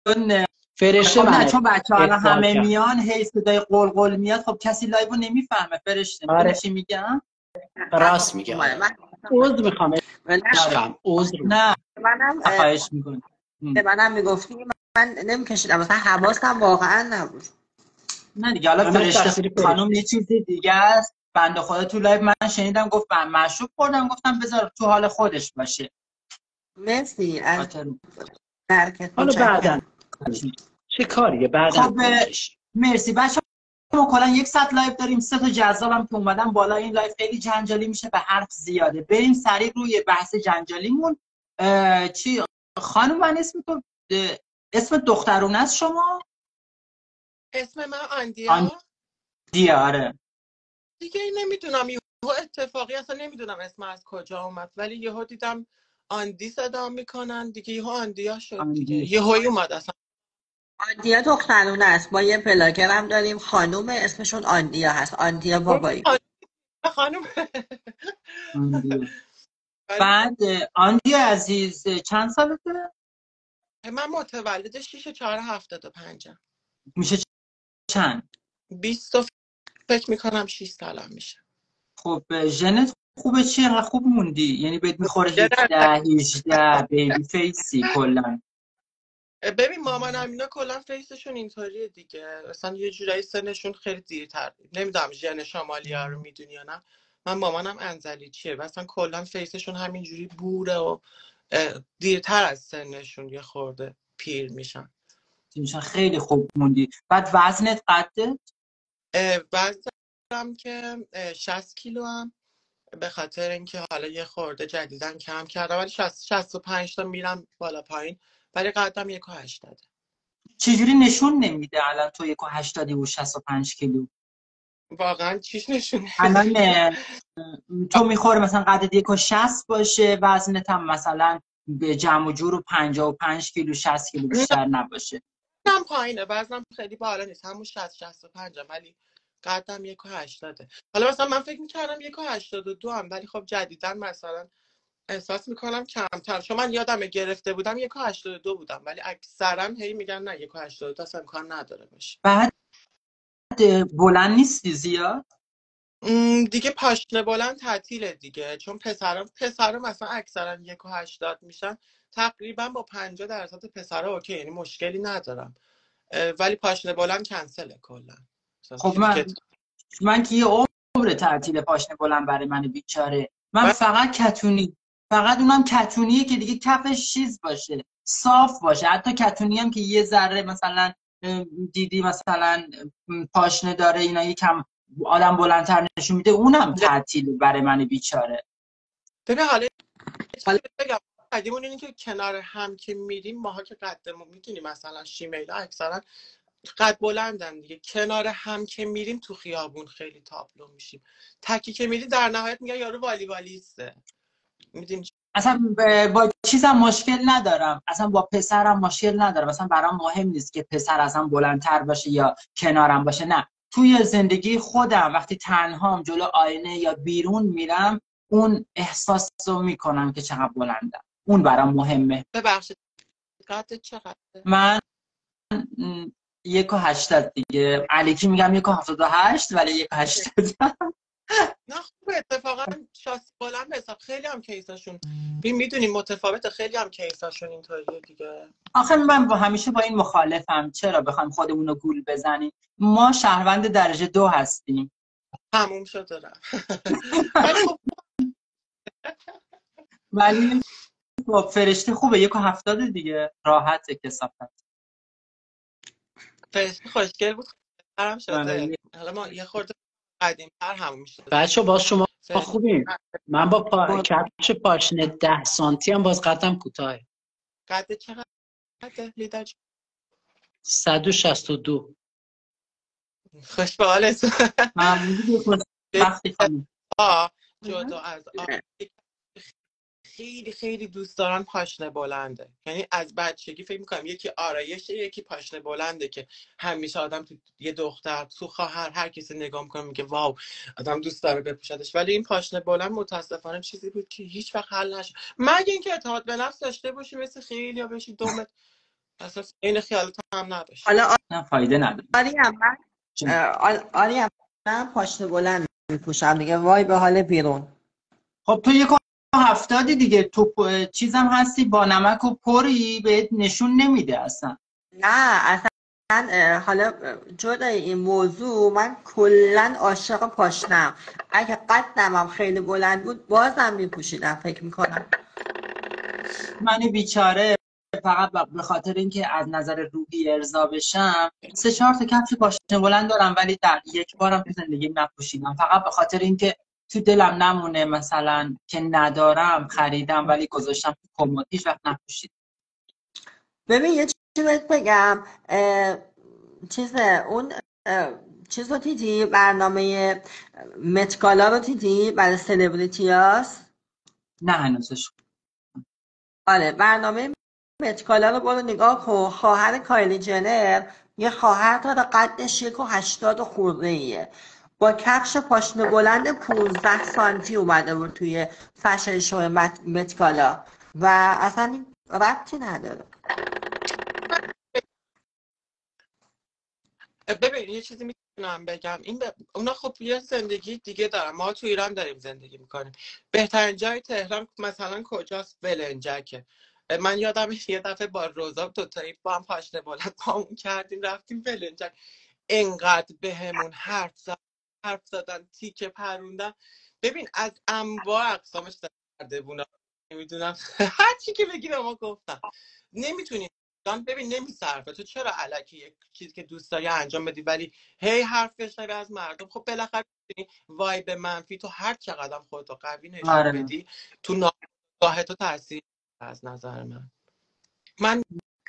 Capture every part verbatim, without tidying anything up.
چون فرشته خب نه من چون بچه ها ادعا همه کرد. میان هی صدای قلقل میاد، خب کسی لایو نمیفهمه. فرشته میدونی آره چی میگم؟ راست میگه. آره من عذر میخوام آره. عشقم، عذر میخوام. نه منم خواهش میکنم. منم میگفتی من نمیکشیدم، مثلا حواسم واقعا نبود. نه دیگه، حالا همش فرشته تقصیر خانم فرشته. یه چیز دیگه است. بنده خدا تو لایو من شنیدم گفت من مشروب خوردم، گفتم بذار تو حال خودش باشه. مرسی از خاطر درکت، حالا بعدن متشکرم. چه کاریه بعدن خب میکشی. مرسی بچه. ما کلا یک ساعت لایو داریم، سه تا جذابم که اومدن بالا. این لایو خیلی جنجالی میشه، به حرف زیاده. بریم سریع روی بحث جنجالیمون. چی خانم، من اسم تو اه، اسم دخترونه است شما؟ اسم من آندیا. آندیا. آره دیگه نمیدونم، یهو اتفاقی اصلا نمیدونم اسم از کجا اومد، ولی یهو دیدم آندی صدا میکنن دیگه، یهو آندیا شد دیگه، آندیا. یهو اومد اصلا. آندیا دخترونه است. ما یه بلاگر هم داریم خانوم، اسمشون آندیا هست، آندیا بابایی. خانم آندیا. بعد آندیا عزیز چند سالته؟ من متولد شیش چهار هفتاد و پنجم. میشه چند؟ بیست و فکر میکنم شیش سالم میشه. خب ژنت خوبه؟ چیه خوب موندی؟ یعنی بهت میخوره هجده هجده بیبی فیسی کلا. ببین مامانم اینا کلا فیسشون اینطوریه دیگه، اصلا یه جورایی سنشون خیلی دیرتر. نمیدونم ژن شمالی ها رو میدونی یا نه. من مامانم انزلی چیه و اصلا کلا فیسشون همینجوری بوره و دیرتر از سنشون یه خورده پیر میشن. میشن خیلی خوب موندی. بعد وزنت قدت؟ وزنم که شصت کیلو هم، به خاطر اینکه حالا یه خورده جدیدن کم کردم، ولی شصت و پنج تا میرم بالا پایین، ولی قدم یک و هشتاد. چجوری نشون نمیده الان تو یک و هشتادی و شصت و پنج کیلو؟ واقعا چیش نشون الان نمیده. تو میخوره مثلا قدت یک و شصت باشه، وزنت هم مثلا به جمع و جور و پنجاه و پنج کیلو شصت کیلو بیشتر نباشه. وزنم پایینه، وزنم خیلی بالا نیست، همون شصت شصت و پنج، ولی قدم یک و هشتاده. حالا مثلا من فکر میکردم یک و هشتاد و دو هم، ولی خب جدیدن مثلا احساس میکنم کمتر، چون من یادم گرفته بودم یک و هشتاد و دو بودم، ولی اکثرا هی میگن نه یک و هشتاد و دو اصلا امکان نداره باشه. بعد بلند نیستی زیاد؟ دیگه پاشنه بلند تعطیله دیگه، چون پسرم پسرم مثلا اکثرا یک و هشتاد میشن، تقریبا با پنجاه درصد پسرها اوکی، یعنی مشکلی ندارم، ولی پاشنه بلند کنسله کلا. خب من من که یه عمر تعطیل پاشنه بلند برای من بیچاره. من فقط کتونی، فقط اونم کتونیه که دیگه کفش چیز باشه، صاف باشه. حتی کتونی هم که یه ذره مثلا دیدی مثلا پاشنه داره اینا یکم آدم بلندتر نشون میده، اونم تعطیل برای من بیچاره. ببین حالا حالا بگم قدیمون اینه که کنار هم که میریم ماها که قدمون میتونیم مثلا شیمیلا اکثرا قد بلندن دیگه، کنار هم که میریم تو خیابون خیلی تابلو میشیم، تکی که میری در نهایت میگن یارو والی والیسته. میدونی اصلا با چیزم مشکل ندارم، اصلا با پسرم مشکل ندارم، اصلا برام مهم نیست که پسر ازم بلندتر باشه یا کنارم باشه. نه، توی زندگی خودم وقتی تنهام جلو آینه یا بیرون میرم اون احساس رو میکنم که چقدر بلندم، اون برام مهمه. ببخشید قد چقدر؟ من یک و هشتاد دیگه، علیکی میگم یک و هفتاد و هشت ولی یک و هشتاد. نه خوبه اتفاقا، شاسی بلند حساب خیلی هم کیساشون ببین میدونیم متفاوته، خیلی هم کیساشون اینطوریه دیگه. آخه من با همیشه با این مخالفم، چرا بخوایم خودمون رو گول بزنیم؟ ما شهروند درجه دو هستیم. تموم شد رفت. ولی خب ولی خب فرشته خوبه، یک و هفتاد دیگه راحته کثافت. فرشته خوشگل بود، خرم شده. حالا ما یه خورده قدیم‌تر همون شده. بچه باز شما فرشته خوبیم. من با پا... کفش پاشنه ده سانتی هم باز قدم کوتاهه. قد چقدر لیدا؟ صد و شصت و دو. خوش به حالت. وقتی کنیم جدا از خیلی خیلی دوست دارن پاشنه بلنده، یعنی از بچگی فکر میکنم یکی آرایشه یکی پاشنه بلنده که همیشه آدم تو یه دختر تو خواهر هر کسی نگاه میکنه میگه واو آدم دوست داره بپوشدش، ولی این پاشنه بلند متاسفانه چیزی بود که هیچ وقت حل نشد، مگه اینکه اعتماد به نفس داشته باشی مثل خیلی یا بشی دومت اصلا این خیالت هم نداشت. حالا نه فایده نداره. آریم من اه، آریم من پاشنه بلند میپوشم دیگه، وای به حال بیرون. خب تو یک و هفتادی دیگه، تو پ- چیزم هستی با نمک و پری بهت نشون نمیده اصلا. نه اصلا اه، حالا جدای این موضوع من کلا عاشق پاشنم. اگه قدمم خیلی بلند بود بازم میپوشیدم فکر میکنم. من بیچاره فقط ب- به خاطر اینکه از نظر روحی ارضا بشم سه چهار تا کفش پاشنه بلند دارم، ولی در یک بارم تو زندگی نپوشیدم، فقط به خاطر اینکه تو دلم نمونه مثلا که ندارم خریدم ولی گذاشتم تو کمد، هیچ وقت نپوشیدم. ببین یه چیزی بهت بگم، اه، چیز اون اه، چیز رو دیدی، برنامه متگالا رو دیدی برای سلبریتی هاست؟ نه هنوزش. آره برنامه متگالا رو برو نگاه کن. خواهر کایلی جنر یه خواهر داره قدش یک و هشتاد خورده ایه، با کفش پاشنه بلند پونزده سانتی اومده بود توی فشن شو مت- متگالا و اصلا ربطی نداره. ببین یه چیزی میتونم بگم، این ب... اونا خب یه زندگی دیگه دارن، ما تو ایران داریم زندگی میکنیم. بهترین جای تهران مثلا کجاست؟ ولنجکه. من یادم یه دفعه با روزا دو تایی با هم پاشنه بلند پامون کردیم رفتیم ولنجک، انقدر بهمون حرف زد حرف زدن تیکه پروندن. ببین از انواع اقسامش کرده بونا، نمیدونم هر چی که بگی به ما گفتن. نمیتونی ببین نمیصرفه، تو چرا الکی یک چیزی که دوست داری انجام بدی ولی هی حرف بشنوی از مردم؟ خب بالاخره وایب منفی تو هر چقدر خودتو قوی نشون آره بدی تو ناگاه تو تاثیر از نظر من من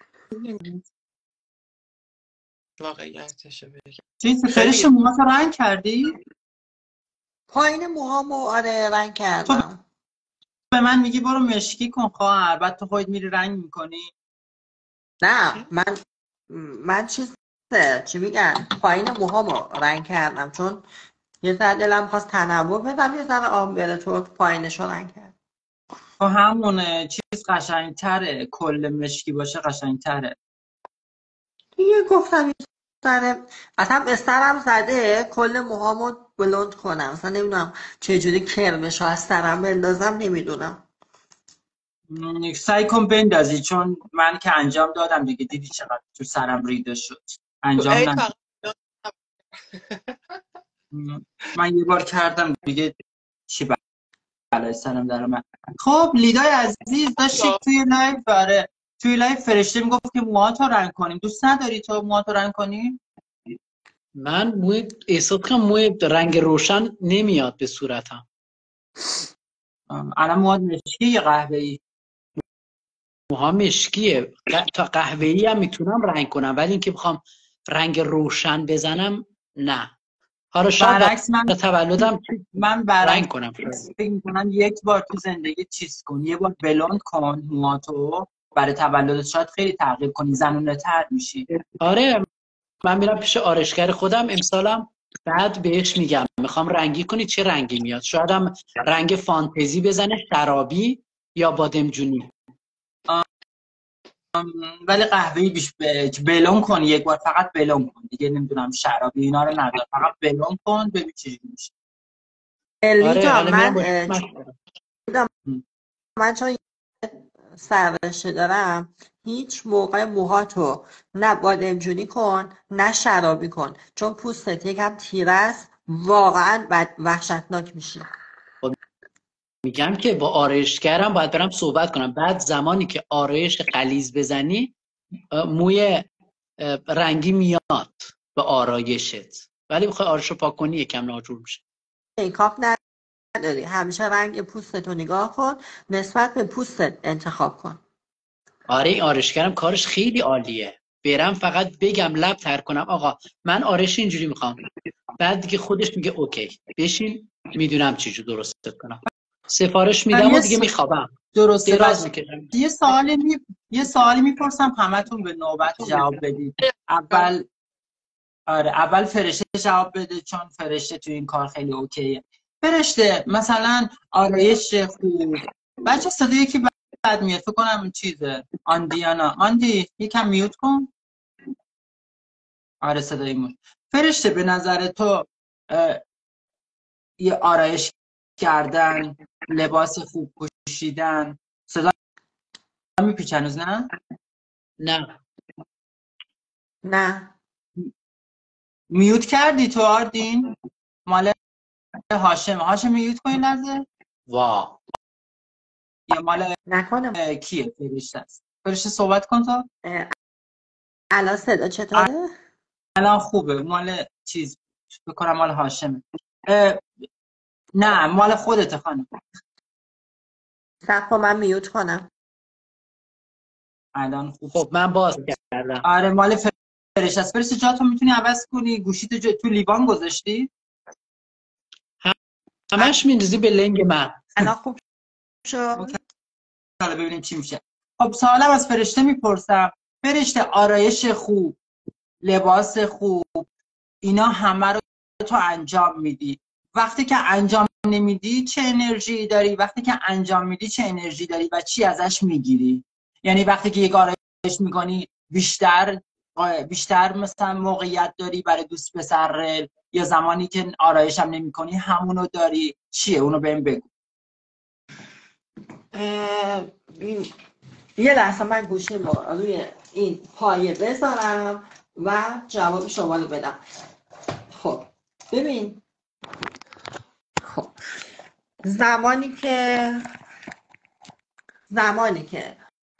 واقعیتشو بگم. چیز خیلی فرش موهاتو رنگ کردی؟ پایین موهامو آره رنگ تو کردم. به من میگی برو مشکی کن خواهر، بعد تو خودت میری رنگ میکنی. نه من من چیز چی میگن پایین موهامو رنگ کردم چون یه ذره دلم خواست تنوع بدم، یه ذره آمبره تو پایینشو رنگ کردم. تو همون چیز قشنگتره، کل مشکی باشه قشنگتره. دیگه گفتم یه ذره اصلا استرم زده کل موهامو بلوند کنم، اصلا نمیدونم چجوری کرمشو از سرم بندازم نمیدونم. م، سعی کن بندازی، چون من که انجام دادم دیگه، دیدی چقدر تو سرم ریده شد. تو انجام عید ندادم. فقط م، من یه بار کردم دیگه، چی بلای سرم در من. خب لیدای عزیز داشتید توی لایو، آره توی لایو فرشته میگفت که موهاتو رنگ کنیم، دوست نداری تو موهاتو رنگ کنی؟ من موی احساس کنم موی رنگ روشن نمیاد به صورتم. آم، الان موهات مشکی یا قهوه‌ای؟ موها مشکیه، ق- تا قهوه‌ای هم میتونم رنگ کنم، ولی اینکه بخوام رنگ روشن بزنم نه. حالا شاید برعکس من برای تولدم من رنگ برعکس کنم. فکر میکنم یک بار تو زندگی چیز کن، یه بار بلوند کن موهاتو برای تولدت، شاید خیلی تغییر کنی، زنونه تر میشی. آره من میرم پیش آرایشگر خودم امسالم، بعد بهش میگم میخوام رنگی کنی چه رنگی میاد، شاید هم رنگ فانتزی بزنه، شرابی یا بادمجونی. ولی قهوه‌ای بیش ب... بلون کن یک بار، فقط بلون کن دیگه، نمیدونم شرابی اینا رو ندار، فقط بلون کن ببین چجوری میشه. آره لیدا حالا میرم من باش اه، مشورت. لیدا من چون سررشته دارم هیچ موقع موهاتو نه بادمجونی کن نه شرابی کن، چون پوستت یکم تیره است واقعا بد وحشتناک میشی. میگم که با آرایشگرم باید برم صحبت کنم، بعد زمانی که آرایش غلیظ بزنی موی رنگی میاد به آرایشت، ولی بخوای آرایشو پاک کنی یکم ناجور میشه. میکاپ نداری، همیشه رنگ پوستتو نگاه کن، نسبت به پوستت انتخاب کن. آره این آرایشگرم کارش خیلی عالیه، برم فقط بگم لب تر کنم آقا من آرایش اینجوری میخوام، بعد دیگه خودش میگه اوکی بشین، میدونم چجور درستت کنم، سفارش میدم و یه دیگه س... میخوابم، درسته. دراز بچه میکشم. یه سوالی می... یه سوالی میپرسم همتون به نوبت جواب بدید. اول آره اول فرشته جواب بده، چون فرشته تو این کار خیلی اوکیه. فرشته مثلا آرایش خوب، بچه صدای یکی بد میاد. فکر کنم چیزه آندیانا. آندی یکم میوت کن. آره صدای مون. فرشته به نظر تو یه آرایش کردن، لباس خوب پوشیدن، صدا میپیچه هنوز نه؟ نه نه میوت کردی تو آردین؟ مال هاشم. هاشم میوت کنی لحظه؟ وا یا مال نکنم. کیه؟ فرشته است. فرشته صحبت کن تو. الان صدا چطوره؟ الان خوبه. مال چیز بکنم مال هاشمه. نه مال خودت خانم. صح من میوت کنم. الان خوب. خب من باز کردم. آره مال فرشته است. فرشته جاتو میتونی عوض کنی؟ گوشیتو جو... تو لیوان گذاشتی؟ همش میندازی به لنگ من. الان خوب شد. حالا ببینیم چی میشه. خب سوالم از فرشته میپرسم. فرشته آرایش خوب، لباس خوب، اینا همه رو تو انجام میدی. وقتی که انجام نمیدی چه انرژی داری؟ وقتی که انجام میدی چه انرژی داری و چی ازش میگیری؟ یعنی وقتی که یک آرایش میکنی بیشتر بیشتر مثلا موقعیت داری برای دوست پسر، یا زمانی که آرایش هم نمی کنی همونو داری؟ چیه اونو بهم بگو. یه لحظه من گوشی رو روی این پایه بذارم و جواب شما رو بدم. خب ببین، خب زمانی که زمانی که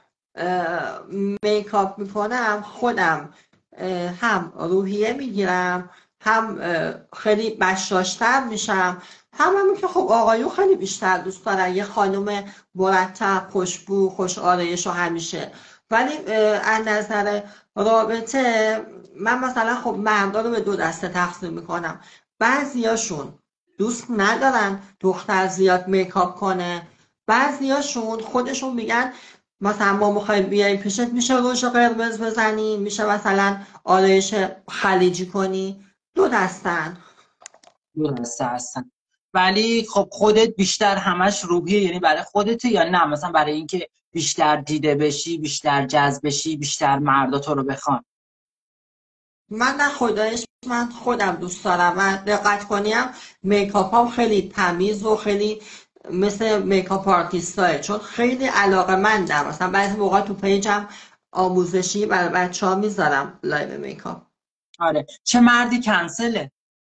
میکاپ میکنم خودم هم روحیه میگیرم، هم خیلی بشاشتر میشم، هم همین که خب آقایون خیلی بیشتر دوست دارن یه خانم مرتب خوشبو خوش آرایش و همیشه. ولی از نظر رابطه من مثلا خب مردا رو به دو دسته تقسیم میکنم. بعضیاشون دوست ندارن دختر زیاد میکاپ کنه، بعضیاشون خودشون میگن مثلا ما میخوایم بیاییم پیشت، میشه روش قرمز بزنی، میشه مثلا آرایش خلیجی کنی. دو دستن. دو دسته هستن. ولی خب خودت بیشتر همش روحیه، یعنی برای خودت یا نه مثلا برای اینکه بیشتر دیده بشی، بیشتر جذب بشی، بیشتر مردا تو رو بخوان؟ من نه خدایش من خودم دوست دارم و دقت کنیم میکاپام خیلی تمیز و خیلی مثل میکاپ آرتیستای، چون خیلی علاقه مندم. مثلا بعضی موقع تو پیجم آموزشی برای بچه ها میذارم لایو میکاپ. آره. چه مردی کنسله؟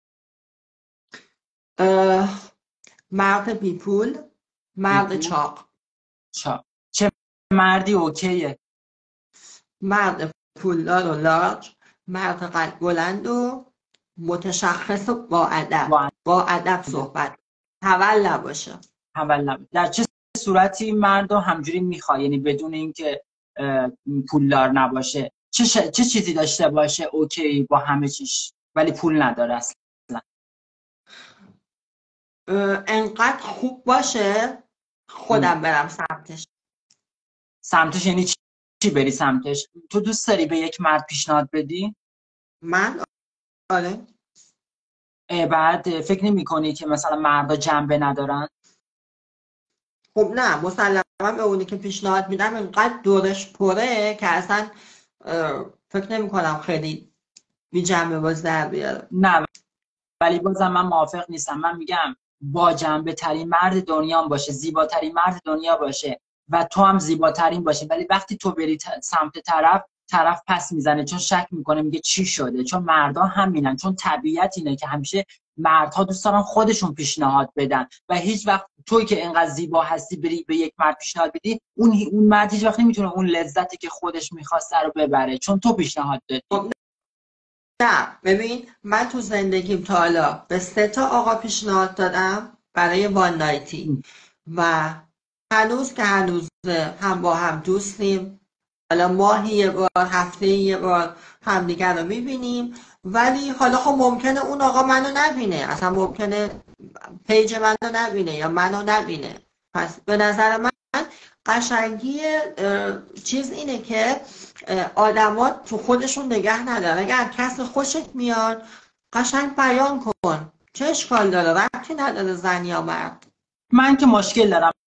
مرد بیپول، مرد چاق. چا. چه مردی اوکیه؟ مرد پولدار و لارج، مرد قد بلند و متشخص و با ادب، با با ادب صحبت، حول نباشه. حول نباشه. در چه صورتی مردو همجوری میخوای؟ یعنی بدون اینکه پولدار نباشه، چه ش... چه چیزی داشته باشه اوکی با همه چیش ولی پول نداره اصلا؟ انقدر خوب باشه خودم برم سمتش. سمتش یعنی چی بری سمتش؟ تو دوست داری به یک مرد پیشنهاد بدی؟ من آره. بعد فکر نمی کنی که مثلا مردا جنبه ندارن؟ خب نه مسلما به اونی که پیشنهاد میدم انقدر دورش پره که اصلا فکر نمی کنم خیلی بی جنبه باز در بیاره. نه ولی بازم من موافق نیستم. من میگم با جنبه ترین مرد دنیا باشه، زیباترین مرد دنیا باشه و تو هم زیباترین باشه، ولی وقتی تو بری سمت طرف طرف پس میزنه، چون شک میکنه، میگه چی شده. چون مردا همینن، چون طبیعت اینه که همیشه مردها دوست دارن خودشون پیشنهاد بدن و هیچ وقت توی که اینقدر زیبا هستی بری به یک مرد پیشنهاد بدی، اون اون مرد هیچ وقت نمیتونه اون لذتی که خودش میخواسته رو ببره، چون تو پیشنهاد دادی. نه ببین، من تو زندگیم تا حالا به سه تا آقا پیشنهاد دادم برای وان نایتی و هنوز که هنوزه هم با هم دوستیم. حالا ماهی یه بار، هفته یه بار همدیگر رو میبینیم، ولی حالا خب ممکنه اون آقا منو نبینه، اصلا ممکنه پیج منو نبینه یا منو نبینه. پس به نظر من قشنگی چیز اینه که آدما تو خودشون نگه ندارن. اگر کسی خوشت میاد قشنگ بیان کن، چه اشکال داره؟ ربطی نداره زن یا مرد. من که مشکل دارم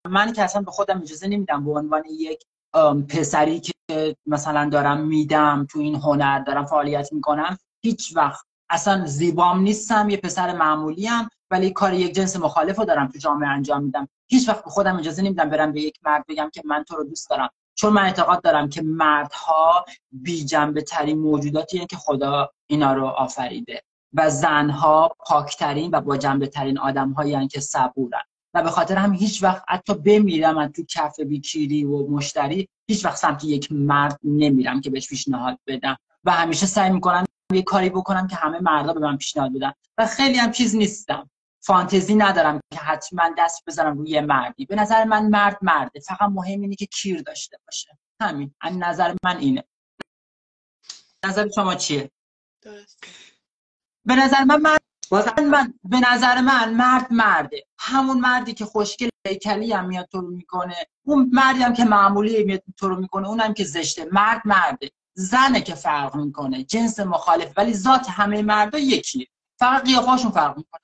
من که اصلا به خودم اجازه نمیدم به عنوان یک پسری که مثلا دارم میدم تو این هنر دارم فعالیت میکنم، هیچ وقت اصلا زیبام نیستم، یه پسر معمولی ام، ولی کار یک جنس مخالف رو دارم تو جامعه انجام میدم. هیچ وقت به خودم اجازه نمیدم برم به یک مرد بگم که من تو رو دوست دارم، چون من اعتقاد دارم که مردها بی جنبه ترین موجوداتی هستند که خدا اینا رو آفریده و زنها پاکترین و با جنبه ترین آدم‌هایی هستند که صبورن. و به خاطر هم هیچ وقت حتی بمیرم من تو کف بیکیری و مشتری، هیچ وقت سمت یک مرد نمیرم که بهش پیشنهاد بدم و همیشه سعی میکنم یه کاری بکنم که همه مردا به من پیشنهاد بدن. و خیلی هم چیز نیستم، فانتزی ندارم که حتما دست بزنم روی مردی. به نظر من مرد مرده، فقط مهم اینه که کیر داشته باشه. همین. از نظر من اینه. نظر شما چیه؟ درست. به نظر من مرد من به نظر من مرد مرده، همون مردی که خوشگل هیکلی هم میاد تو رو میکنه، اون مردی هم که معمولی میاد تو رو میکنه، اونم که زشته. مرد مرده. زنه که فرق میکنه، جنس مخالف، ولی ذات همه مردا یکیه، فقط قیافه‌شون فرق میکنه.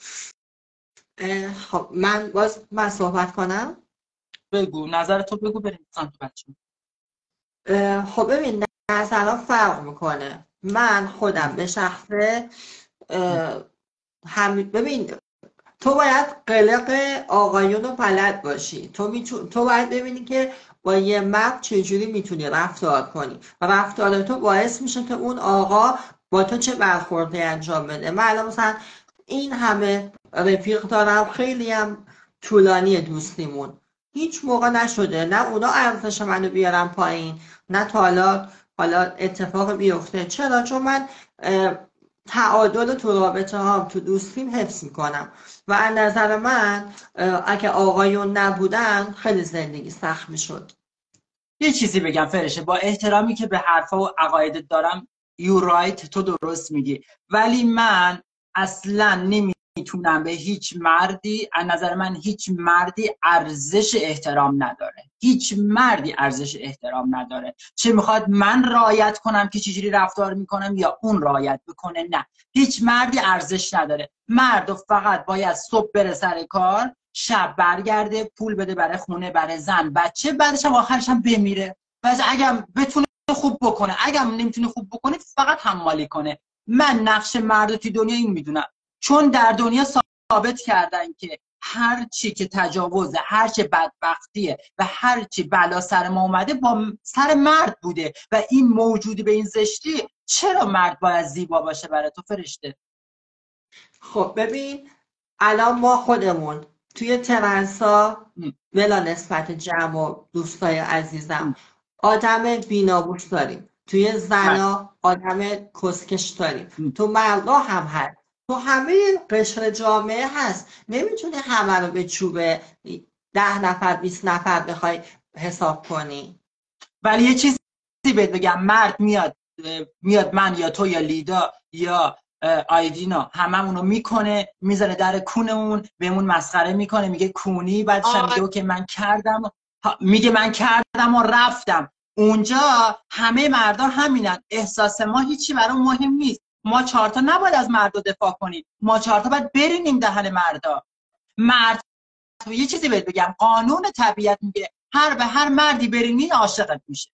خب من باز من صحبت کنم. بگو نظرتو بگو بریم سمت بچه‌ها. خب ببین نظرها فرق میکنه. من خودم به شخصه هم ببین تو باید قلق آقایون رو بلد باشی. تو میتون... تو باید ببینی که با یه مرد چجوری میتونی رفتار کنی و رفتار تو باعث میشه که اون آقا با تو چه برخوردی انجام بده. من الان مثلا این همه رفیق دارم، خیلی هم طولانی دوستیمون، هیچ موقع نشده نه اونا ارزش منو بیارم پایین نه تا حالا حالا اتفاق بیفته. چرا؟ چون من تعادل تو رابطه هام تو دوستیم حفظ میکنم و از نظر من اگه آقایون نبودن خیلی زندگی سخت میشد. یه چیزی بگم فرشه، با احترامی که به حرفا و عقایدت دارم، you right، تو درست میگی، ولی من اصلا نمیتونم به هیچ مردی، از نظر من هیچ مردی ارزش احترام نداره. هیچ مردی ارزش احترام نداره، چه میخواد من رعایت کنم که چجوری رفتار میکنم یا اون رعایت بکنه. نه، هیچ مردی ارزش نداره. مرد فقط باید صبح بره سر کار، شب برگرده، پول بده برای خونه، برای زن بچه، بعدش هم آخرش هم بمیره. پس اگه بتونه خوب بکنه، اگه نمیتونه خوب بکنه فقط حمالی کنه. من نقش مرد توی دنیا این میدونم، چون در دنیا ثابت کردن که هر چی که تجاوزه، هر چی بدبختیه و هر چی بلا سر ما اومده با سر مرد بوده و این موجود به این زشتی. چرا مرد باید زیبا باشه برای تو فرشته؟ خب ببین الان ما خودمون توی ترنسا بلا نسبت جمع و دوستای عزیزم آدم بینابوس داریم، توی زنا آدم کسکش داریم، تو مردا هم هست، تو همه قشر جامعه هست. نمیتونی همه رو به چوب ده نفر بیست نفر بخوای حساب کنی. ولی یه چیزی بهت بگم، مرد میاد میاد من یا تو یا لیدا یا آیدینا هممونو میکنه، میذاره در کونمون، بهمون مسخره میکنه، میگه کونی، بعدش هم میگه که من کردم، میگه من کردم و رفتم. اونجا همه مردا همینن، احساس ما هیچی برام مهم نیست. ما چهارتا نباید از مردا دفاع کنیم، ما چهارتا باید برینیم دهن مردا. مرد یه چیزی بهت بگم، قانون طبیعت میگه هر به هر مردی برینی عاشقت میشه.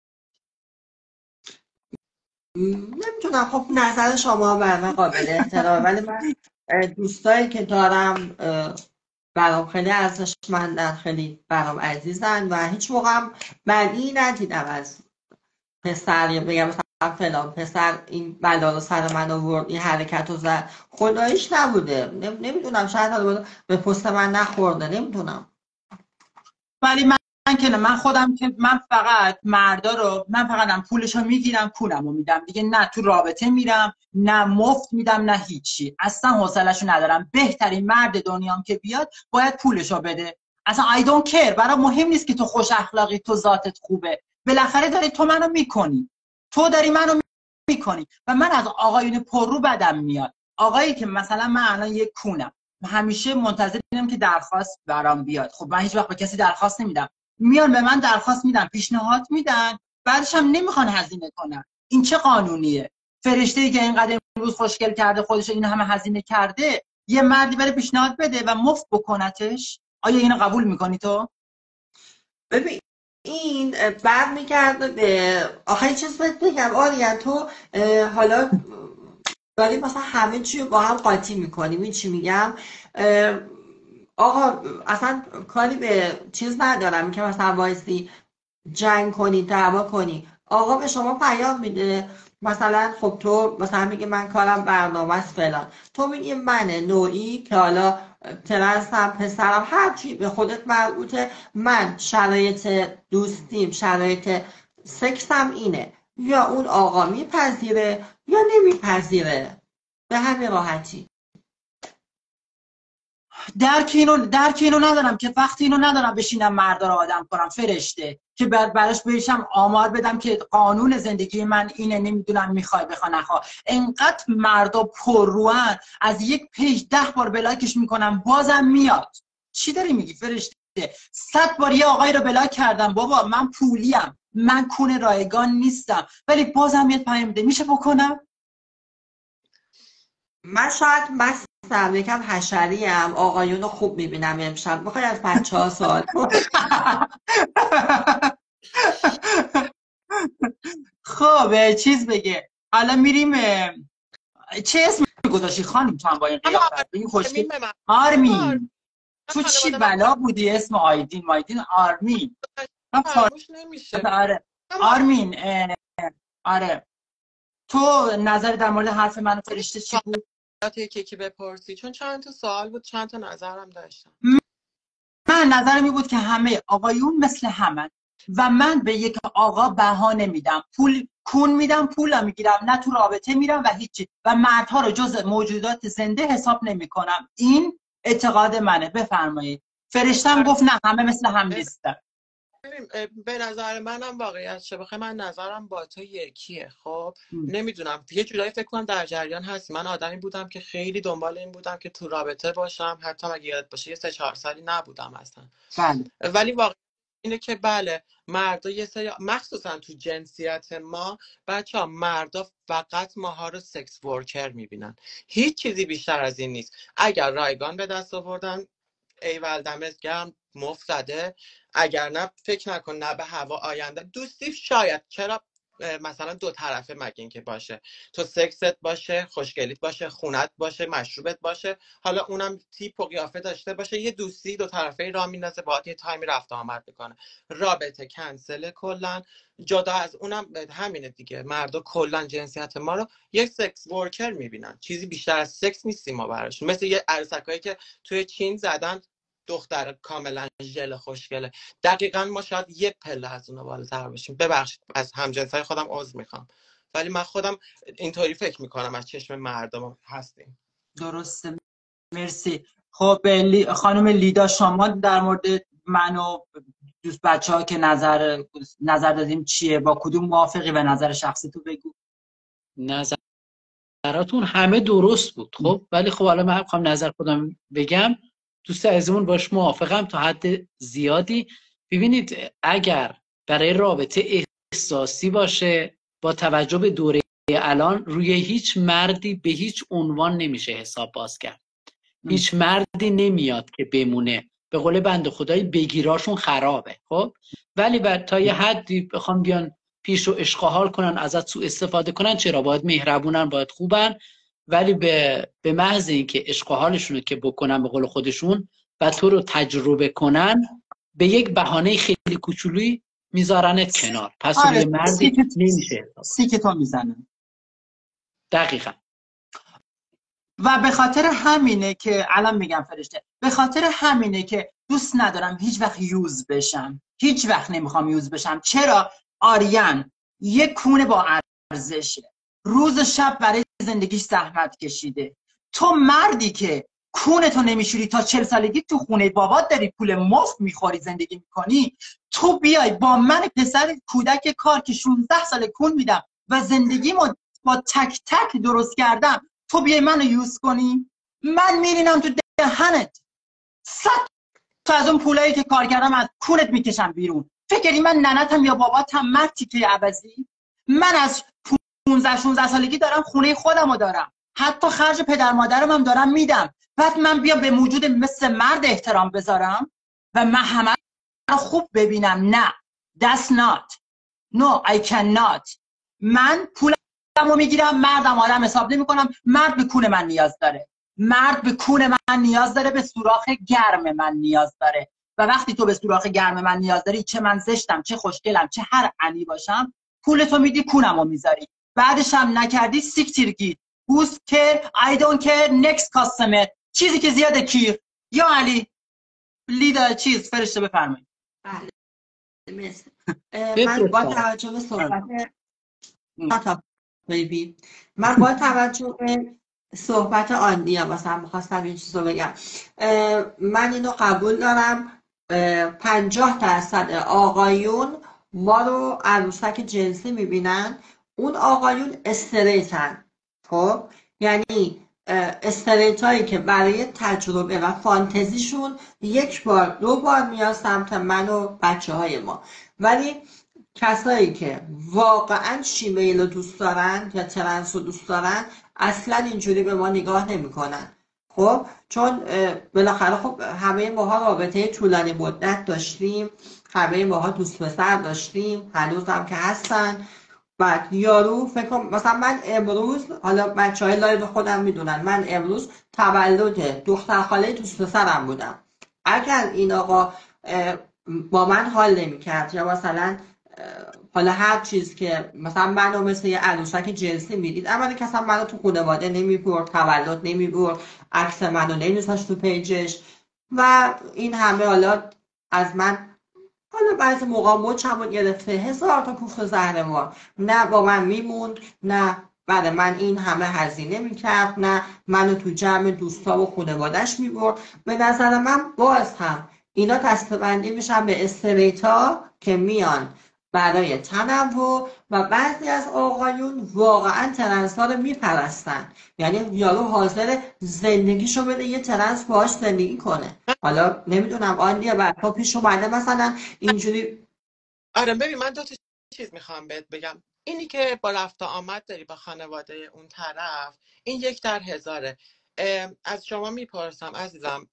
نمیتونم، خب نظر شما بر من قابل احترام، ولی من دوستایی که دارم برام خیلی ارزشمندن، خیلی برام عزیزن و هیچ موقع هم معنی ندیدم از پسر یا بگم مثلا فلان پسر این بلا رو سر من آورد، این حرکت رو زد، خداییش نبوده. نمیدونم، شاید حالا به پست من نخورده، نمیدونم. ولی من من که من خودم که من فقط مردا رو من فقط هم پولشو میگیرم، پولمو میدم دیگه، نه تو رابطه میرم نه مفت میدم نه هیچی، اصلا حوصله‌شو ندارم. بهترین مرد دنیام که بیاد باید پولشو بده، اصلا I don't care، برام مهم نیست که تو خوش اخلاقی، تو ذاتت خوبه، بالاخره داری تو منو میکنی، تو داری منو میکنی. و من از آقایون پررو بدم میاد، آقایی که مثلا من الان یک کونم، همیشه منتظر اینم که درخواست برام بیاد. خب من هیچ وقت به کسی درخواست نمیدم، میان به من درخواست میدن، پیشنهاد میدن، بعدش هم نمیخوان هزینه کنن. این چه قانونیه؟ فرشته‌ای که اینقدر امروز خوشگل کرده، خودش این همه هزینه کرده، یه مردی بره پیشنهاد بده و مفت بکنتش؟ آیا اینو قبول میکنی تو؟ ببین این بر میگرده به آخه چیز بهت بگم آریان، تو حالا داری مثلا همه چی با هم قاطی میکنی. این چی میگم آقا، اصلا کاری به چیز ندارم که مثلا وایسی جنگ کنی دعوا کنی. آقا به شما پیام میده مثلا، خب تو مثلا میگه من کارم برنامه است فلان، تو میگی من نوعی که حالا ترنسم پسرم هر چی به خودت مربوطه، من شرایط دوستیم شرایط سکسم اینه، یا اون آقا میپذیره یا نمیپذیره، به همین راحتی. درک اینو درک اینو ندارم که وقتی اینو ندارم بشینم مردا رو آدم کنم فرشته که بعد براش بهشم آمار بدم که قانون زندگی من اینه، نمیدونم میخوای بخوا نخوا. انقدر مردا پرروان از یک پیج ده بار بلاکش میکنم بازم میاد. چی داری میگی فرشته؟ صد بار یه آقای رو بلاک کردم، بابا من پولیم، من کون رایگان نیستم، ولی بازم میاد پیام میده. میشه بکنم؟ من شاید مستم یکم حشری ام، آقایون رو خوب میبینم امشب، میخوای از بچه ها سوال کن. خب چیز بگه حالا میریم. چه اسمی گذاشتی خانم تو هم با این قیافت؟ این خوشگل آرمین. تو چی بلا بودی اسم آیدین مایدین آرمین؟ فراموش نمیشه. آره آرمین. آره تو نظر در مورد حرف من فرشته چی بود؟ یکی یکی بپرسی، چون چند تا سوال بود چند تا نظرم داشتم. من نظرم این بود که همه آقایون مثل همن و من به یک آقا بها نمیدم، پول کون میدم پولم میگیرم، نه تو رابطه میرم و هیچی، و مردها رو جز موجودات زنده حساب نمیکنم. این اعتقاد منه. بفرمایید. فرشتم گفت نه همه مثل هم نیستن. به نظر منم واقعیت چه بخوای من نظرم با تو یکیه. خب نمیدونم یه جورایی فکر کنم در جریان هستی. من آدمی بودم که خیلی دنبال این بودم که تو رابطه باشم، حتی اگه یاد باشه یه سه چهار سالی نبودم اصلا. بله. ولی واقعا اینه که بله مردا یه سری، مخصوصا تو جنسیت ما بچه‌ها، مردا فقط ماها رو سکس ورکر میبینن، هیچ چیزی بیشتر از این نیست. اگر رایگان به دست آوردن ایول دمت گرم مفت زده، اگر نه فکر نکن نه به هوا آینده. دوستی شاید، چرا مثلا دو طرفه مگه این که باشه، تو سکست باشه، خوشگلیت باشه، خونت باشه، مشروبت باشه، حالا اونم تیپ و قیافه داشته باشه، یه دوستی دو طرفه راه میندازه، باهات یه تایمی رفت آمد میکنه، رابطه کنسل کلا. جدا از اونم همینه دیگه، مردا کلا جنسیت ما رو یک سکس ورکر میبینن، چیزی بیشتر از سکس نیستیم ما براشون. مثل یه عروسکایی که توی چین زدن دختر کاملا ژل خوشگله، دقیقاً ما شاید یه پله از اونها بالاتر باشیم. ببخشید از همجنسای خودم عذر میخوام، ولی من خودم اینطوری فکر میکنم از چشم مردم هستیم. درسته. مرسی. خب خانم لیدا شما در مورد من و دوست بچه ها که نظر نظر دادیم چیه؟ با کدوم موافقی؟ و نظر شخصی تو بگو. نظراتون همه درست بود. خب ولی خب حالا من میخوام نظر خودم بگم. دوست عزیزمون باش موافقم تا حد زیادی. ببینید اگر برای رابطه احساسی باشه، با توجه به دوره الان روی هیچ مردی به هیچ عنوان نمیشه حساب باز کرد. هیچ مردی نمیاد که بمونه. به قول بنده خدای بگیراشون خرابه. خب ولی بر تا یه حدی بخوام بیان پیش و عشق و حال کنن، ازت سوء استفاده کنن، چرا؟ باید مهربونن، باید خوبن، ولی به به محض اینکه عشق و حالشون رو که بکنن به قول خودشون و تو رو تجربه کنن، به یک بهانه خیلی کوچولویی میذارنت کنار. پس آره. روی مردی نمیشه سیک تو میزنن. دقیقاً. و به خاطر همینه که الان میگم فرشته، به خاطر همینه که دوست ندارم هیچ وقت یوز بشم. هیچ وقت نمیخوام یوز بشم. چرا؟ آریان یک کونه با ارزشه، روز و شب برای زندگیش زحمت کشیده. تو مردی که کونتو نمیشوری تا چل سالگی تو خونه بابات داری پول مفت میخوری زندگی میکنی، تو بیای با من پسر کودک کار که شانزده سال کون میدم و زندگیمو با تک تک درست کردم، تو بیای منو یوز کنی؟ من میرینم تو دهنت. صد تا از اون پولایی که کار کردم از کونت میکشم بیرون. فکری من ننتم یا باباتم مردی که عوضی؟ من از پانزده شانزده سالگی دارم خونه خودمو دارم، حتی خرج پدر مادرم هم دارم میدم. بعد من بیا به موجود مثل مرد احترام بذارم؟ و من همه رو خوب ببینم. نه that's not no I cannot. من پولمو میگیرم، مردم آدم حساب نمی کنم. مرد به کون من نیاز داره، مرد به کون من نیاز داره، به سوراخ گرم من نیاز داره. و وقتی تو به سوراخ گرم من نیاز داری، چه من زشتم چه خوشگلم چه هر عنی باشم، پولتو میدی کونمو میذاری. بعدش هم نکردی سیکتیرگی Who's care I don't care next customer. چیزی که زیاده کیر. یا علی لیدر چیز فرشته بفرمایید. بله مرسی. من با توجه به صحبت بیبی من با توجه به صحبت آنیا واسه میخواستم این چیز رو بگم. من اینو قبول دارم پنجاه درصد آقایون ما رو عروسک جنسی میبینن، اون آقایون استریتن. خب یعنی استریت هایی که برای تجربه و فانتزیشون یک بار دو بار میاد سمت من و بچه های ما، ولی کسایی که واقعا شیمیل رو دوست دارن یا ترنس رو دوست دارن اصلا اینجوری به ما نگاه نمی کنن. خب چون بالاخره خب همه ماها رابطه طولانی مدت داشتیم، همه ماها دوست پسر داشتیم، هنوز هم که هستن. بعد یارو فکر کنم مثلا من امروز، حالا بچهای لایو خودم میدونن، من امروز تولد دختر خاله دوست پسرم بودم. اگر این آقا با من حال نمی‌کرد یا مثلا حالا هر چیز که مثلا منو مثل یه عروسک جنسی میدید، اولی که اصلا منو تو خانواده نمیبرد، تولد نمیبرد، عکس منو نمیذاشت تو پیجش و این همه حالا از من حالا بعضی موقع مچمو گرفته، هزار تا کوفت زهرمار، نه با من میموند، نه برای من این همه هزینه میکرد، نه منو تو جمع دوستا و خانواده‌اش میبرد. به نظر من باز هم اینا دسته‌بندی میشن به استریتا که میان برای تنوع و بعضی از آقایون واقعا ترنس ها رو میپرستن، یعنی یارو حاضر زندگیشو بده یه ترنس باهاش زندگی کنه. حالا نمیدونم آندیا برپا پیش اومده مثلا اینجوری. آره ببین من دو تا چیز میخوام بهت بگم. اینی که با رفت آمد داری با خانواده اون طرف، این یک در هزاره. از شما میپرسم عزیزم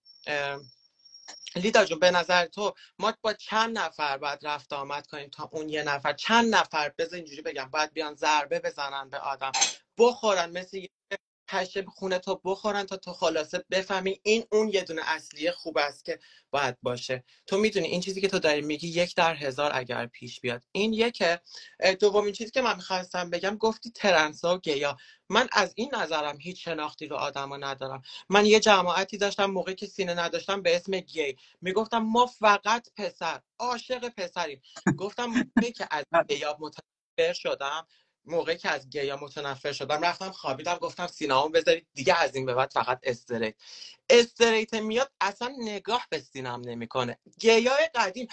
لیدا جون، به نظر تو ما با چند نفر باید رفت آمد کنیم تا اون یه نفر، چند نفر بذار اینجوری بگم باید بیان ضربه بزنن به آدم، بخورن مثل یه پشه خونه تو بخورن تا تو خلاصه بفهمی این اون یه دونه اصلیه خوب است که باید باشه. تو میدونی این چیزی که تو داری میگی یک در هزار اگر پیش بیاد. این یکه. دومین چیزی که من میخواستم بگم، گفتی ترنسا و گیا. من از این نظرم هیچ شناختی رو آدمو ندارم. من یه جماعتی داشتم موقعی که سینه نداشتم به اسم گی، میگفتم ما فقط پسر، عاشق پسریم. گفتم موقعی که از گیا متنفر شدم موقعی که از گیا متنفر شدم رفتم خوابیدم، گفتم سینه‌مو بذارید دیگه از این به بعد فقط استریت. استریت میاد اصلا نگاه به سینم نمیکنه. گیای قدیم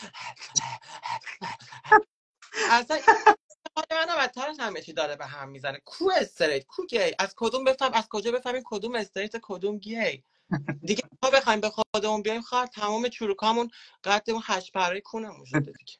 اصلا منو بدتر از همه چی داره به هم میزنه. کو استریت کو گی؟ از کدوم بفهم، از کجا بفهمیم کدوم استریت کدوم گی؟ دیگه ما بخوایم به خودمون بیایم خواهر تمام چروکامون قد اون هشت پره‌ی کونمون شده دیگه.